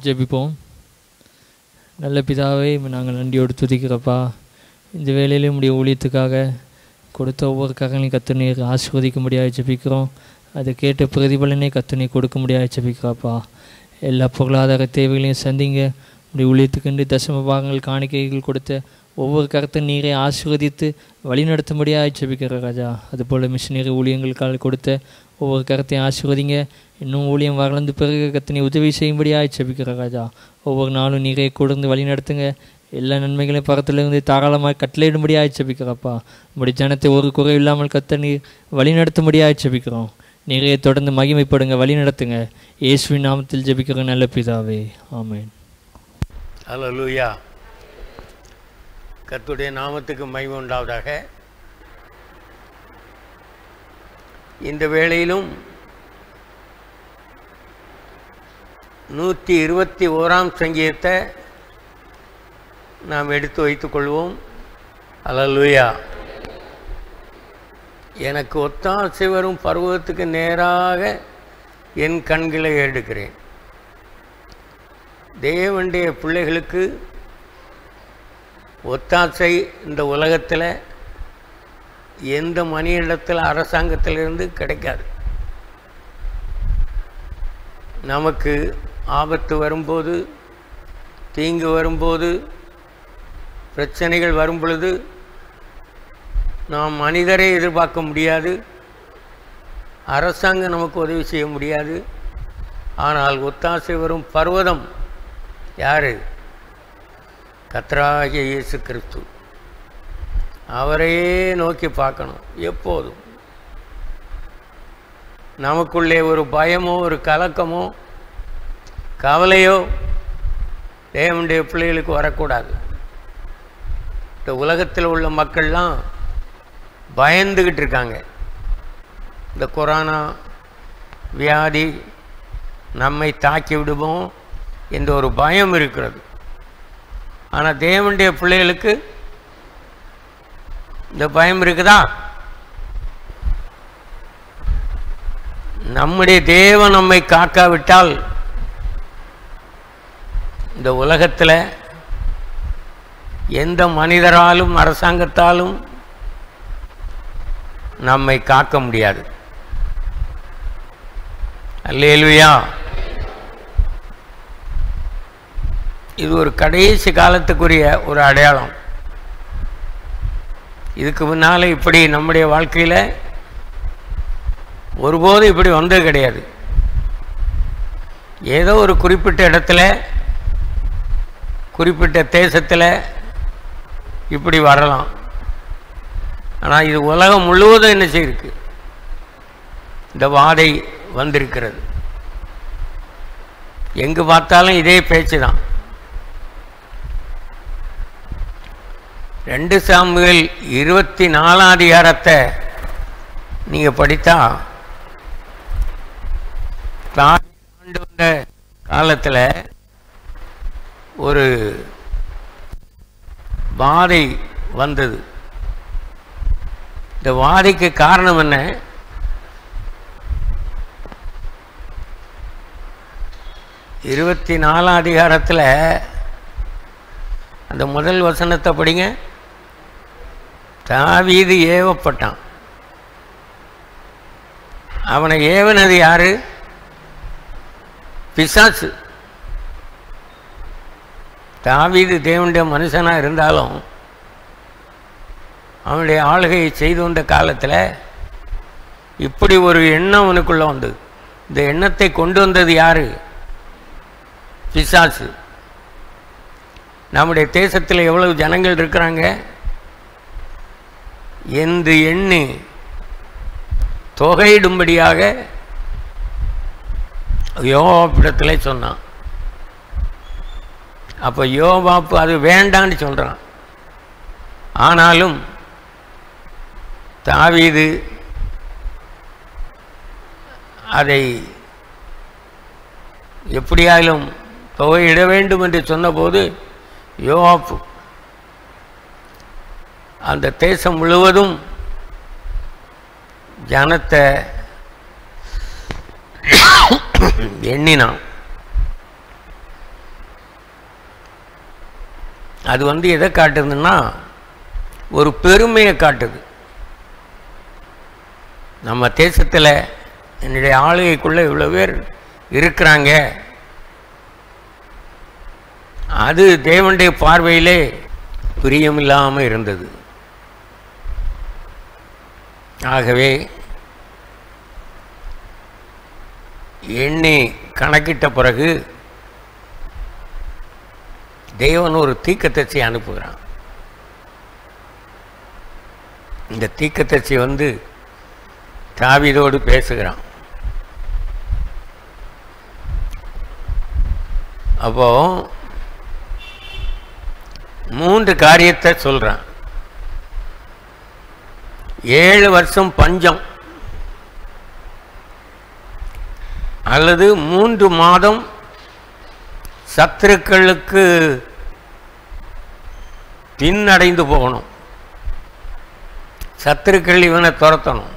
Speaker 3: ஜெபிப்போம். நல்ல பிதாவே, நாங்கள் நன்றியோடு துதிக்கிறப்பா. இந்த வேளையிலே உடைய ஊழியத்துக்காக கொடுத்த ஒவ்வொரு கரங்களையும் கர்த்தர் நீர் ஆசீர்வதிக்க முடியாது ஜெபிக்கிறோம். அதை கேட்ட பிரதிபலனை கர்த்தர் நீர் கொடுக்க முடியாது ஜெபிக்கிறப்பா. எல்லா பொருளாதார தேவைகளையும் சந்திங்க. உடைய ஊழியத்துக்கு தசம பாகங்கள் காணிக்கைகள் கொடுத்த ஒவ்வொரு கருத்தை நீரை ஆசீர்வதித்து வழிநடத்தும்படியாக ஜெபிக்கிற ராஜா. அதுபோல் மிஷினரி ஊழியங்களுக்காக கொடுத்த ஒவ்வொரு கருத்தையும் ஆசீர்வதிங்க. இன்னும் ஊழியம் வளர்ந்து பிறகு கர்த்தனை உதவி செய்யும்படியாக ஜெபிக்கிற ராஜா. ஒவ்வொரு நாளும் நீரை கொடுத்து வழி நடத்துங்க. எல்லா நன்மைகளையும் பக்கத்திலிருந்து தாராளமாக கட்டளையிடும்படியாக ஜெபிக்கிறப்பா. உங்களுடைய ஜனத்தை ஒரு குறை இல்லாமல் கர்த்தர் நீர் வழி நடத்தும்படியாக ஜெபிக்கிறோம். நீரையை தொடர்ந்து மகிமைப்படுங்க, வழி நடத்துங்க. இயேசுவின் நாமத்தில் ஜெபிக்கிற நல்ல பிதாவே, ஆமென்.
Speaker 4: அல்லேலூயா. கர்த்தருடைய நாமத்துக்கு மகிமை உண்டாவதாக. இந்த வேளையிலும் நூற்றி இருபத்தி ஓராம் சங்கீதத்தை நாம் எடுத்து வைத்துக்கொள்வோம். அல்லேலூயா. எனக்கு ஒத்தாசை வரும் பர்வதத்துக்கு நேராக என் கண்களை எடுக்கிறேன். தேவனுடைய பிள்ளைகளுக்கு ஒத்தாசை இந்த உலகத்தில் எந்த மனிதனிடத்தில் அரசாங்கத்திலிருந்து கிடைக்காது. நமக்கு ஆபத்து வரும்போது, தீங்கு வரும்போது, பிரச்சனைகள் வரும் பொழுது நாம் மனிதரை எதிர்பார்க்க முடியாது, அரசாங்கம் நமக்கு உதவி செய்ய முடியாது. ஆனால் ஒத்தாசை வரும் பர்வதம் யார்? கர்த்தராகிய இயேசு கிறிஸ்து. அவரையே நோக்கி பார்க்கணும் எப்போதும். நமக்குள்ளே ஒரு பயமோ ஒரு கலக்கமோ கவலையோ தேவனுடைய பிள்ளைகளுக்கு வரக்கூடாது. இந்த உலகத்தில் உள்ள மக்கள்லாம் பயந்துக்கிட்டு இருக்காங்க. இந்த கொரோனா வியாதி நம்மை தாக்கி விடுவோம் என்ற ஒரு பயம் இருக்கிறது. ஆனால் தேவனுடைய பிள்ளைகளுக்கு இந்த பயம் இருக்குதா? நம்முடைய தேவன் நம்மை காக்காவிட்டால் இந்த உலகத்தில் எந்த மனிதராலும் அரசாங்கத்தாலும் நம்மை காக்க முடியாது. அல்லேலூயா. இது ஒரு கடைசி காலத்துக்குரிய ஒரு அடையாளம். இதுக்கு முன்னால் இப்படி நம்முடைய வாழ்க்கையில் ஒருபோதும் இப்படி வந்தது கிடையாது. ஏதோ ஒரு குறிப்பிட்ட இடத்துல குறிப்பிட்ட தேசத்தில் இப்படி வரலாம். ஆனால் இது உலகம் முழுவதும் என்ன செய்யிருக்கு? இந்த வாதை வந்திருக்கிறது. எங்கு பார்த்தாலும் இதே பேச்சு தான். ரெண்டு சாமுவேல் இருபத்தி நாலாம் அதிகாரத்தை நீங்கள் படித்தா ஆண்டு வந்த காலத்தில் ஒரு வாதை வந்தது. இந்த வாதைக்கு காரணம் என்ன? இருபத்தி நாலாம் அதிகாரத்தில் அந்த முதல் வசனத்தை படிங்க. தாவீது ஏவப்பட்டான். அவனை ஏவனது யாரு? பிசாசு. தாவீது தேவனுடைய மனுஷனாக இருந்தாலும் அவனுடைய ஆளுகையை செய்து வந்த காலத்தில் இப்படி ஒரு எண்ணம் அவனுக்குள்ளே வந்தது. இந்த எண்ணத்தை கொண்டு வந்தது யாரு? பிசாசு. நம்முடைய தேசத்தில் எவ்வளவு ஜனங்கள் இருக்கிறாங்க என்று எண்ணி தொகையிடும்படியாக யோவாப்பிடத்தில் சொன்னான். அப்போ யோவாப்பு அது வேண்டான்னு சொல்கிறான். ஆனாலும் தாவீது அதை எப்படியாலும் தொகையிட வேண்டும் என்று சொன்னபோது யோவாப்பு அந்த தேசம் முழுவதும் ஜனத்தை எண்ணினான். அது வந்து எதை காட்டுதுன்னா ஒரு பெருமையை காட்டுது. நம்ம தேசத்தில் என்னுடைய ஆளுகைக்குள்ளே இவ்வளோ பேர் இருக்கிறாங்க, அது தேவனுடைய பார்வையிலே பிரியமில்லாமல் இருந்தது. ஆகவே எண்ணி கணக்கிட்ட பிறகு தேவன் ஒரு தீர்க்கதரிசி அனுப்புகிறான். இந்த தீர்க்கதரிசி வந்து தாவீதோடு பேசுகிறான். அப்போ மூன்று காரியத்தை சொல்றான். ஏழு வருஷம் பஞ்சம் அல்லது மூன்று மாதம் சத்துருக்களுக்கு பின்னடைந்து போகணும், சத்துருக்கள் இவனை துரத்தணும்.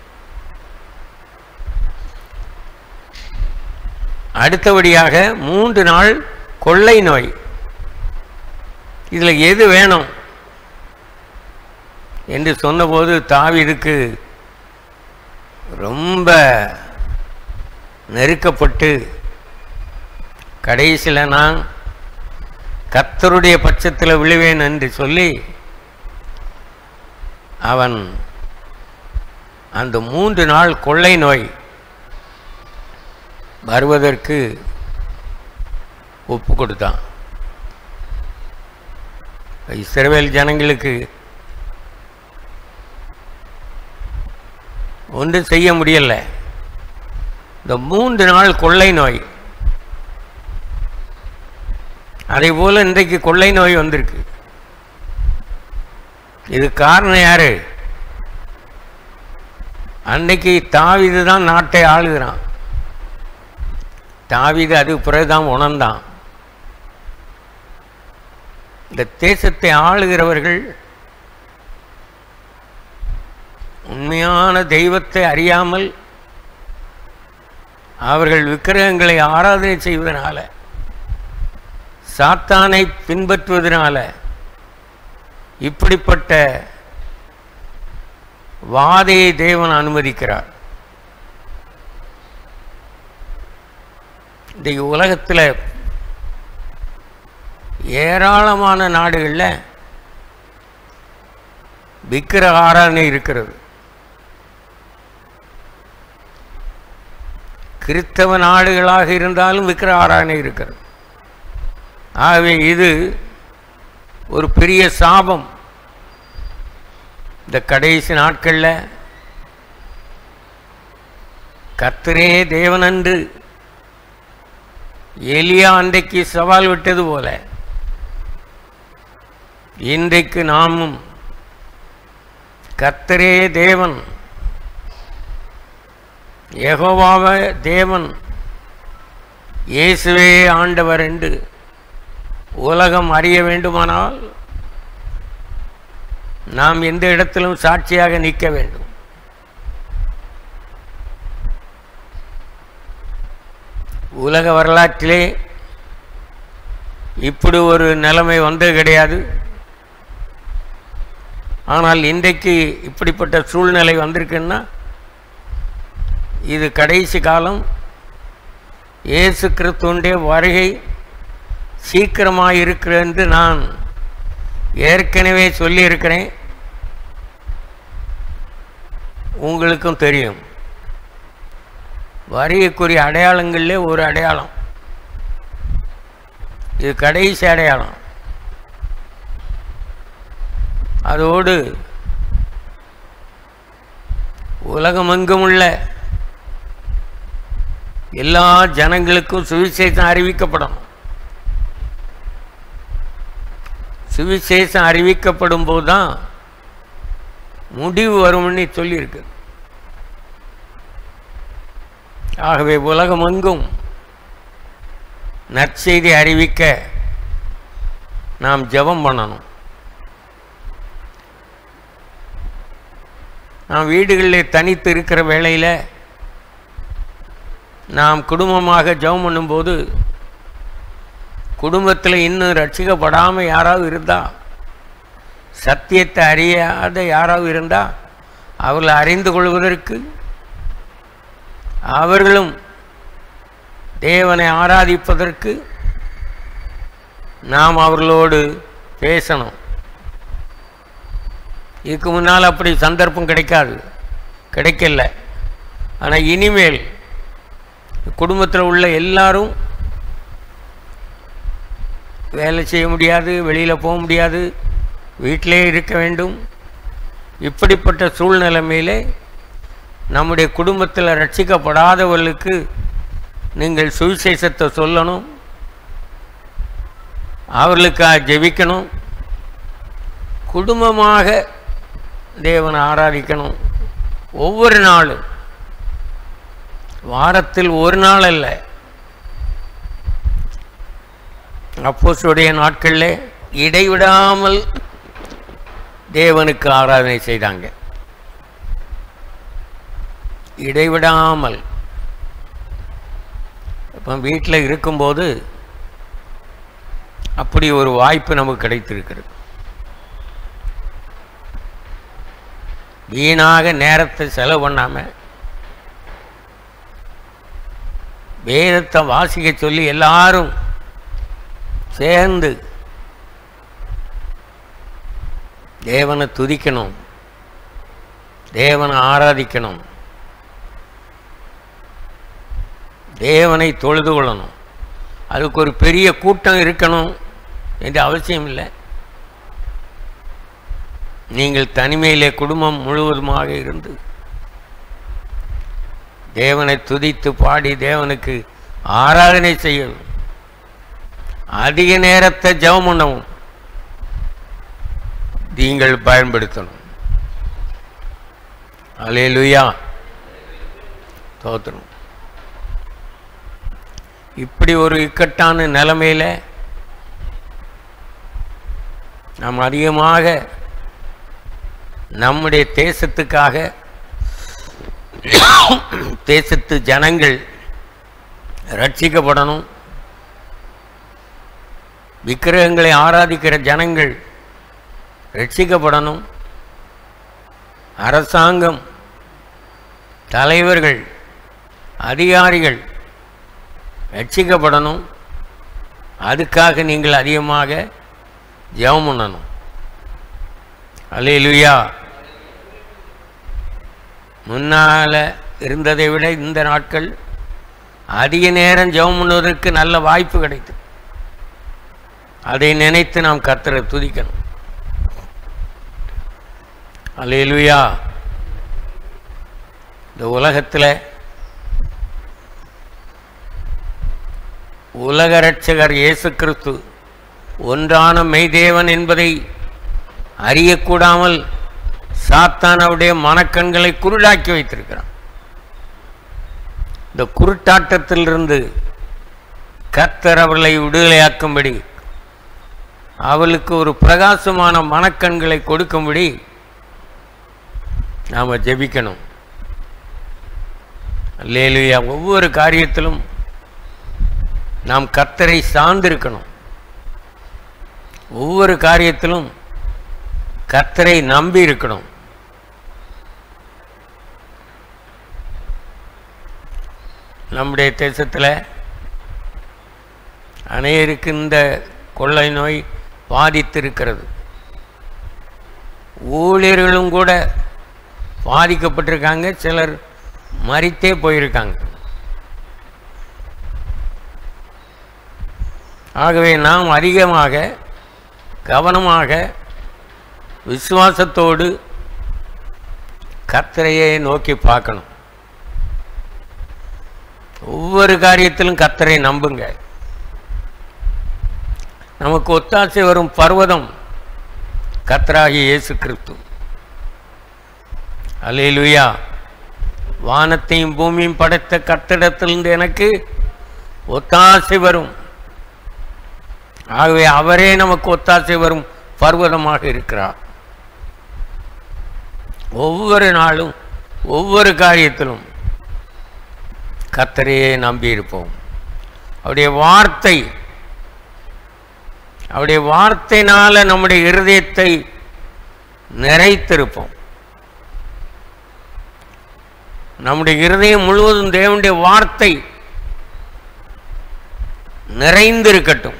Speaker 4: அடுத்தபடியாக மூன்று நாள் கொள்ளை நோய். இதில் எது வேணும் என்று சொன்னபோது தாவீதுக்கு ரொம்ப நெருக்கப்பட்டு கடைசியில் நான் கர்த்தருடைய பட்சத்தில் விழுவேன் என்று சொல்லி அவன் அந்த மூன்று நாள் கொள்ளை நோய் வருவதற்கு ஒப்பு கொடுத்தான். இஸ்ரவேல் ஜனங்களுக்கு ஒன்றும் செய்ய முடியல. இந்த மூன்று நாள் கொள்ளை நோய், அதே போல இன்றைக்கு கொள்ளை நோய் வந்திருக்கு. இது காரணம் யாரு? அன்னைக்கு தாவீது தான் நாட்டை ஆளுகிறான். தாவீது அது பிறகுதான் உணர்ந்தான். இந்த தேசத்தை ஆளுகிறவர்கள் உண்மையான தெய்வத்தை அறியாமல் அவர்கள் விக்கிரகங்களை ஆராதனை செய்வதனால, சாத்தானை பின்பற்றுவதனால இப்படிப்பட்ட வாதையை தேவன் அனுமதிக்கிறார். இந்த உலகத்தில் ஏராளமான நாடுகளில் விக்கிரக ஆராதனை இருக்கிறது. கிறிஸ்தவ நாடுகளாக இருந்தாலும் விக்கிரக ஆராதனை இருக்கிறது. ஆகவே இது ஒரு பெரிய சாபம். இந்த கடைசி நாட்களில் கர்த்தரே தேவனன்று எலியா அன்றைக்கு சவால் விட்டது போல இன்றைக்கு நாமும் கர்த்தரே தேவன், யெகோவாவே தேவன், இயேசுவே ஆண்டவர் என்று உலகம் அறிய வேண்டுமானால் நாம் எந்த இடத்திலும் சாட்சியாக நிற்க வேண்டும். உலக வரலாற்றிலே இப்படி ஒரு நிலைமை வந்தது கிடையாது. ஆனால் இன்றைக்கு இப்படிப்பட்ட சூழ்நிலை வந்திருக்குன்னா இது கடைசி காலம். இயேசு கிறிஸ்துவினுடைய வருகை சீக்கிரமாக இருக்கிறது என்று நான் ஏற்கனவே சொல்லியிருக்கிறேன், உங்களுக்கும் தெரியும். வருகைக்குரிய அடையாளங்களிலே ஒரு அடையாளம் இது, கடைசி அடையாளம். அதோடு உலகமெங்கும் உள்ள எல்லா ஜனங்களுக்கும் சுவிசேஷம் அறிவிக்கப்படும். சுவிசேஷம் அறிவிக்கப்படும் போது தான் முடிவு வரும்னு சொல்லியிருக்கு. ஆகவே உலகமெங்கும் நற்செய்தி அறிவிக்க நாம் ஜெபம் பண்ணணும். நாம் வீடுகளில் தனித்து இருக்கிற வேளையில் நாம் குடும்பமாக ஜெபம் பண்ணும்போது குடும்பத்தில் இன்னும் ரட்சிக்கப்படாமல் யாராவது இருந்தா, சத்தியத்தை அறியாத யாராவது இருந்தா, அவர்களை அறிந்து கொள்வதற்கு அவர்களும் தேவனை ஆராதிப்பதற்கு நாம் அவர்களோடு பேசணும். இதுக்கு முன்னால் அப்படி சந்தர்ப்பம் கிடைக்காது, கிடைக்கல. ஆனால் இனிமேல் குடும்பத்தில் உள்ள எல்லாரும் வேலை செய்ய முடியாது, வெளியில் போக முடியாது, வீட்டிலே இருக்க வேண்டும். இப்படிப்பட்ட சூழ்நிலைமையிலே நம்முடைய குடும்பத்தில் ரட்சிக்கப்படாதவர்களுக்கு நீங்கள் சுவிசேஷத்தை சொல்லணும், அவர்களுக்காக ஜெபிக்கணும், குடும்பமாக தேவனை ஆராதிக்கணும். ஒவ்வொரு நாளும், வாரத்தில் ஒரு நாள் அல்ல, அப்போஸ்தலருடைய நாட்களில் இடைவிடாமல் தேவனுக்கு ஆராதனை செய்தாங்க. இடைவிடாமல். இப்போ வீட்டில் இருக்கும்போது அப்படி ஒரு வாய்ப்பு நமக்கு கிடைத்திருக்கிறது. வீணாக நேரத்தை செலவு பண்ணாமல் வேதத்தை வாசிக்க சொல்லி எல்லாரும் சேர்ந்து தேவனை துதிக்கணும், தேவனை ஆராதிக்கணும், தேவனை தொழுது கொள்ளணும். அதுக்கு ஒரு பெரிய கூட்டம் இருக்கணும் என்ற அவசியம் இல்லை. நீங்கள் தனிமையிலே குடும்பம் முழுவதுமாக இருந்து தேவனை துதித்து பாடி தேவனுக்கு ஆராதனை செய்யணும். அதிக நேரத்தை ஜெபம் பண்ணவும் நீங்கள் பயன்படுத்தணும். அல்லேலூயா, தோத்திரம். இப்படி ஒரு இக்கட்டான நிலைமையில் நாம் அதிகமாக நம்முடைய தேசத்துக்காக, தேசத்து ஜனங்கள் ரட்சிக்கப்படணும், விக்கிரகங்களை ஆராதிக்கிற ஜனங்கள் ரட்சிக்கப்படணும், அரசாங்கம், தலைவர்கள், அதிகாரிகள் ரட்சிக்கப்படணும். அதுக்காக நீங்கள் அதிகமாக ஜெபம் பண்ணணும். அல்லேலூயா. முன்னால் இருந்ததை விட இந்த நாட்கள் அதிக நேரம் ஜெபம் பண்ணுவதற்கு நல்ல வாய்ப்பு கிடைத்தது. அதை நினைத்து நாம் கர்த்தரை துதிக்கணும். அல்லேலூயா. இந்த உலகத்தில் உலக இரட்சகர் இயேசு கிறிஸ்து ஒன்றான மெய்தேவன் என்பதை அறியக்கூடாமல் சாத்தான் அவருடைய மனக்கண்களை குருடாக்கி வைத்திருக்கிறான். இந்த குருட்டாட்டத்திலிருந்து கர்த்தர் அவர்களை விடுதலையாக்கும்படி, அவளுக்கு ஒரு பிரகாசமான மனக்கண்களை கொடுக்கும்படி நாம் ஜெபிக்கணும். அல்லேலூயா. ஒவ்வொரு காரியத்திலும் நாம் கர்த்தரை சார்ந்திருக்கணும். ஒவ்வொரு காரியத்திலும் கர்த்தரை நம்பி இருக்கணும். நம்முடைய தேசத்தில் அநேகருக்கு இந்த கொள்ளை நோய் பாதித்திருக்கிறது. ஊழியர்களும் கூட பாதிக்கப்பட்டிருக்காங்க, சிலர் மரித்தே போயிருக்காங்க. ஆகவே நாம் அதிகமாக கவனமாக விசுவாசத்தோடு கர்த்தரையே நோக்கி பார்க்கணும். ஒவ்வொரு காரியத்திலும் கர்த்தரை நம்புங்க. நமக்கு ஒத்தாசை வரும் பர்வதம் கர்த்தராகிய இயேசு கிறிஸ்து. அல்லேலூயா. வானத்தையும் பூமியும் படைத்த கர்த்தரிடத்திலிருந்து எனக்கு ஒத்தாசை வரும். ஆகவே அவரே நமக்கு ஒத்தாசை வரும் பர்வதமாக இருக்கிறார். ஒவ்வொரு நாளும் ஒவ்வொரு காரியத்திலும் கர்த்தரையே நம்பியிருப்போம். அவருடைய வார்த்தை அவருடைய வார்த்தையினால நம்முடைய இருதயத்தை நிறைத்திருப்போம். நம்முடைய இருதயம் முழுவதும் தேவனுடைய வார்த்தை நிறைந்திருக்கட்டும்.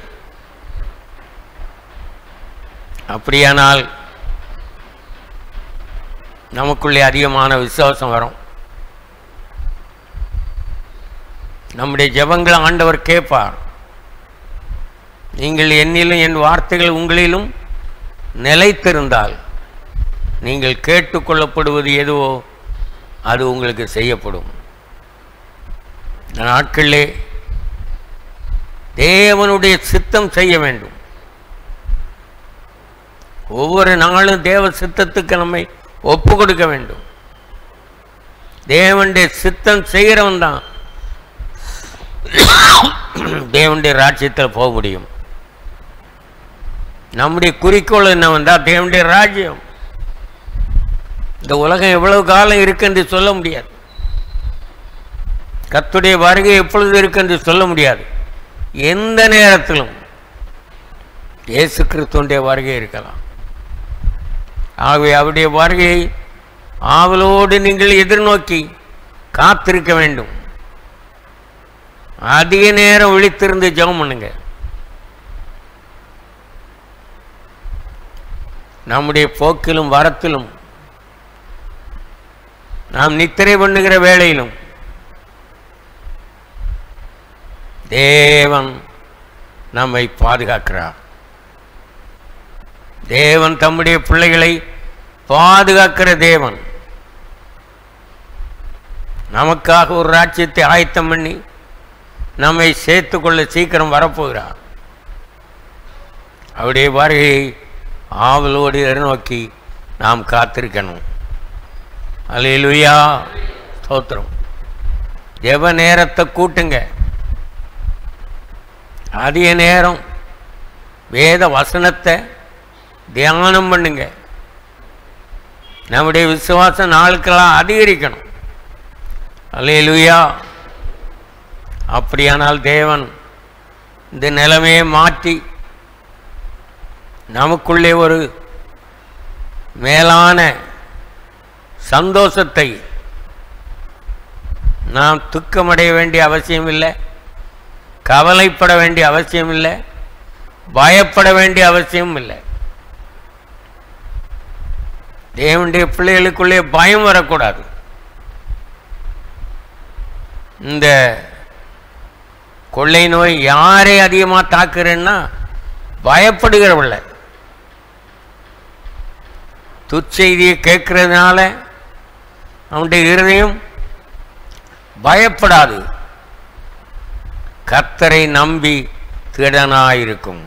Speaker 4: அப்படியானால் நமக்குள்ளே அதிகமான விசுவாசம் வரும். நம்முடைய ஜெபங்களை ஆண்டவர் கேட்பார். நீங்கள் என்னிலும் என் வார்த்தைகள் உங்களிலும் நிலைத்திருந்தால் நீங்கள் கேட்டுக்கொள்ளப்படுவது எதுவோ அது உங்களுக்கு செய்யப்படும். நாட்களிலே தேவனுடைய சித்தம் செய்ய வேண்டும். ஒவ்வொரு நாளும் தேவ சித்தத்துக்கு நம்மை ஒப்பு கொடுக்க வேண்டும். தேவனுடைய சித்தம் செய்கிறவன் தான் தேவனுடைய ராஜ்யத்தில் போக முடியும். நம்முடைய குறிக்கோள் என்ன வந்தால் தேவனுடைய ராஜ்யம். இந்த உலகம் எவ்வளவு காலம் இருக்கு என்று சொல்ல முடியாது. கர்த்தருடைய வருகை எப்பொழுது இருக்கு என்று சொல்ல முடியாது. எந்த நேரத்திலும் இயேசு கிறிஸ்துவினுடைய வருகை இருக்கலாம். ஆகவே அவருடைய வருகையை ஆவலோடு நீங்கள் எதிர்நோக்கி காத்திருக்க வேண்டும். அதிக நேரம் விழித்திருந்து ஜெபம் பண்ணுங்க. நம்முடைய போக்கிலும் வரத்திலும் நாம் நித்திரை பண்ணுகிற வேளையிலும் தேவன் நம்மை பாதுகாக்கிறார். தேவன் தம்முடைய பிள்ளைகளை பாதுகாக்கிற தேவன். நமக்காக ஒரு ராஜ்யத்தை ஆயத்தம் பண்ணி நம்மை சேர்த்து கொள்ள சீக்கிரம் வரப்போகிறார். அவருடைய வருகையை ஆவலோடு எதிர்நோக்கி நாம் காத்திருக்கணும். அல்லேலூயா, ஸ்தோத்திரம். ஜெப நேரத்தை கூட்டுங்க. அதிக நேரம் வேத வசனத்தை தியானம் பண்ணுங்க. நம்முடைய விசுவாசம் நாளுக்கெல்லாம் அதிகரிக்கணும். அல்லேலூயா. அப்படியானால் தேவன் இந்த நிலைமையை மாற்றி நமக்குள்ளே ஒரு மேலான சந்தோஷத்தை, நாம் துக்கமடைய வேண்டிய அவசியம் இல்லை, கவலைப்பட வேண்டிய அவசியம் இல்லை, பயப்பட வேண்டிய அவசியம் இல்லை. தேவனுடைய பிள்ளைகளுக்குள்ளே பயம் வரக்கூடாது. இந்த கொள்ளை நோய் யாரை அதிகமாக தாக்குறேன்னா பயப்படுகிறவள்ள. துச்செய்தியை கேட்கறதுனால அவனுடைய இருதயம் பயப்படாது. கர்த்தரை நம்பி திடனாயிருக்கும்.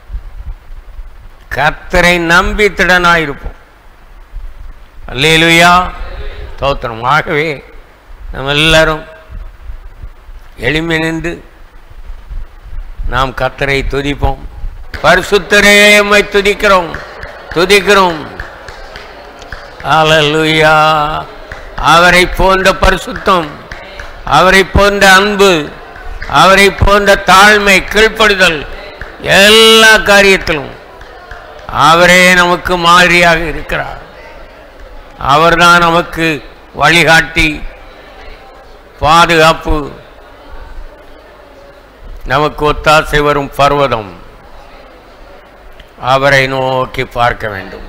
Speaker 4: கர்த்தரை நம்பி திடனாயிருப்போம். அல்லேலூயா, ஸ்தோத்திரம். ஆகவே நம்ம எல்லாரும் எளிமை நின்று நாம் கர்த்தரை துதிப்போம். பரிசுத்தரே உம்மை துதிக்கிறோம் துதிக்கிறோம். அல்லேலூயா. அவரை போன்ற பரிசுத்தம், அவரை போன்ற அன்பு, அவரை போன்ற தாழ்மை, கீழ்ப்படுதல், எல்லா காரியத்திலும் அவரே நமக்கு மாதிரியாக இருக்கிறார். அவர்தான் நமக்கு வழிகாட்டி, பாதுகாப்பு, நமக்கு ஒத்தாசை வரும் பர்வதம். அவரை நோக்கி பார்க்க வேண்டும்.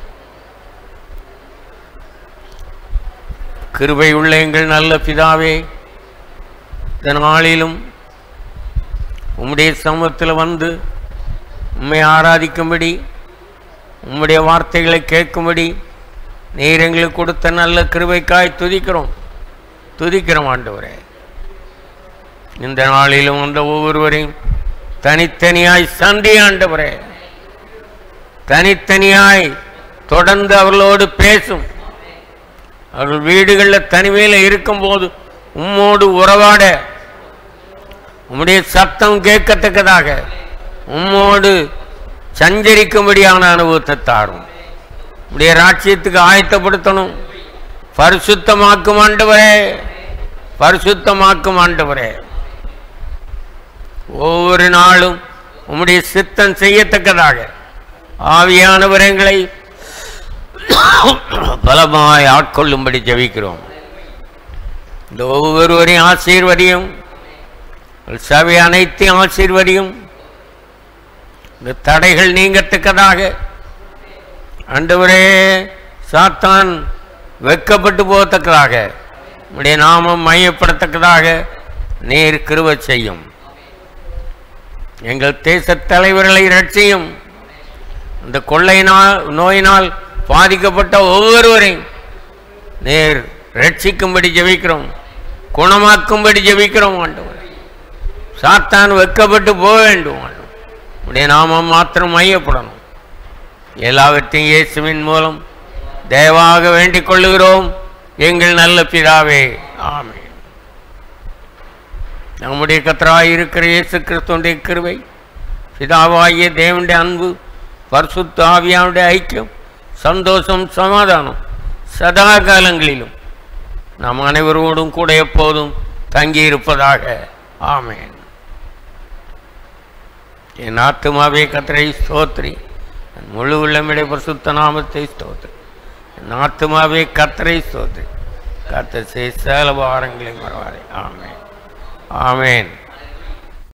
Speaker 4: கிருபை உள்ள எங்கள் நல்ல பிதாவே, இந்த நாளிலும் உம்முடைய சமூகத்தில் வந்து உம்மை ஆராதிக்கும்படி, உம்முடைய வார்த்தைகளை கேட்கும்படி நீர் எங்களுக்கு கொடுத்த நல்ல கிருபைக்காய் துதிக்கிறோம் துதிக்கிறோம் ஆண்டவரே. இந்த நாளிலும் அந்த ஒவ்வொருவரையும் தனித்தனியாய் சந்தி ஆண்டவரே, தனித்தனியாய் தொடர்ந்து அவர்களோடு பேசும். அவர்கள் வீடுகளில் தனிமையில் இருக்கும்போது உம்மோடு உறவாட, உம்முடைய சத்தம் கேட்கத்தக்கதாக உம்மோடு சஞ்சரிக்கும்படியான அனுபவத்தை தாரும். உம்முடைய ராஜ்யத்துக்கு ஆயத்தப்படுத்தணும். பரிசுத்தமாக்கும் ஆண்டவரே, பரிசுத்தமாக்கும் ஆண்டவரே. ஒவ்வொரு நாளும் உம்முடைய சித்தம் செய்யத்தக்கதாக ஆவியானவர் எங்களை பலமாய் ஆட்கொள்ளும்படி ஜெபிக்கிறோம். இந்த ஒவ்வொருவரையும் ஆசீர்வதியும், சபை அனைத்தையும் ஆசீர்வதியும். இந்த தடைகள் நீங்கத்தக்கதாக ஆண்டவரே சாத்தான் வெட்கப்பட்டு போகத்தக்கதாக உம்முடைய நாமம் மையப்படத்தக்கதாக நீர் கிருபை செய்யும். எங்கள் தேச தலைவர்களை இரட்சியும். இந்த கொள்ளையினால் நோயினால் பாதிக்கப்பட்ட ஒவ்வொருவரையும் நீர் ரட்சிக்கும்படி ஜெபிக்கிறோம், குணமாக்கும்படி ஜெபிக்கிறோம். ஆண்டவர் சாத்தான் வெட்கப்பட்டு போக வேண்டும். உடைய நாமம் மாத்திரம் மையப்படணும். எல்லாவற்றையும் இயேசுவின் மூலம் தயவாக வேண்டிக் கொள்ளுகிறோம் எங்கள் நல்ல பிதாவே, ஆமென். நம்முடைய கர்த்தராய் இருக்கிற இயேசு கிறிஸ்துவின் கிருபை, பிதாவாகிய தேவனுடைய அன்பு, பரிசுத்த ஆவியானுடைய ஐக்கியம், சந்தோஷம், சமாதானம் சதா காலங்களிலும் நாம் அனைவரோடும் கூட எப்போதும் தங்கியிருப்பதாக, ஆமென். என் ஆத்துமாவே கர்த்தரை ஸ்தோத்திரி, முழு உள்ளமிடைய பரிசுத்த நாமத்தை ஸ்தோத்திரி. என் ஆத்துமாவே கர்த்தரை ஸ்தோத்திரி, கர்த்தர் செய்த சகல பாரங்களை மறவாதே. ஆமென், ஆமென்.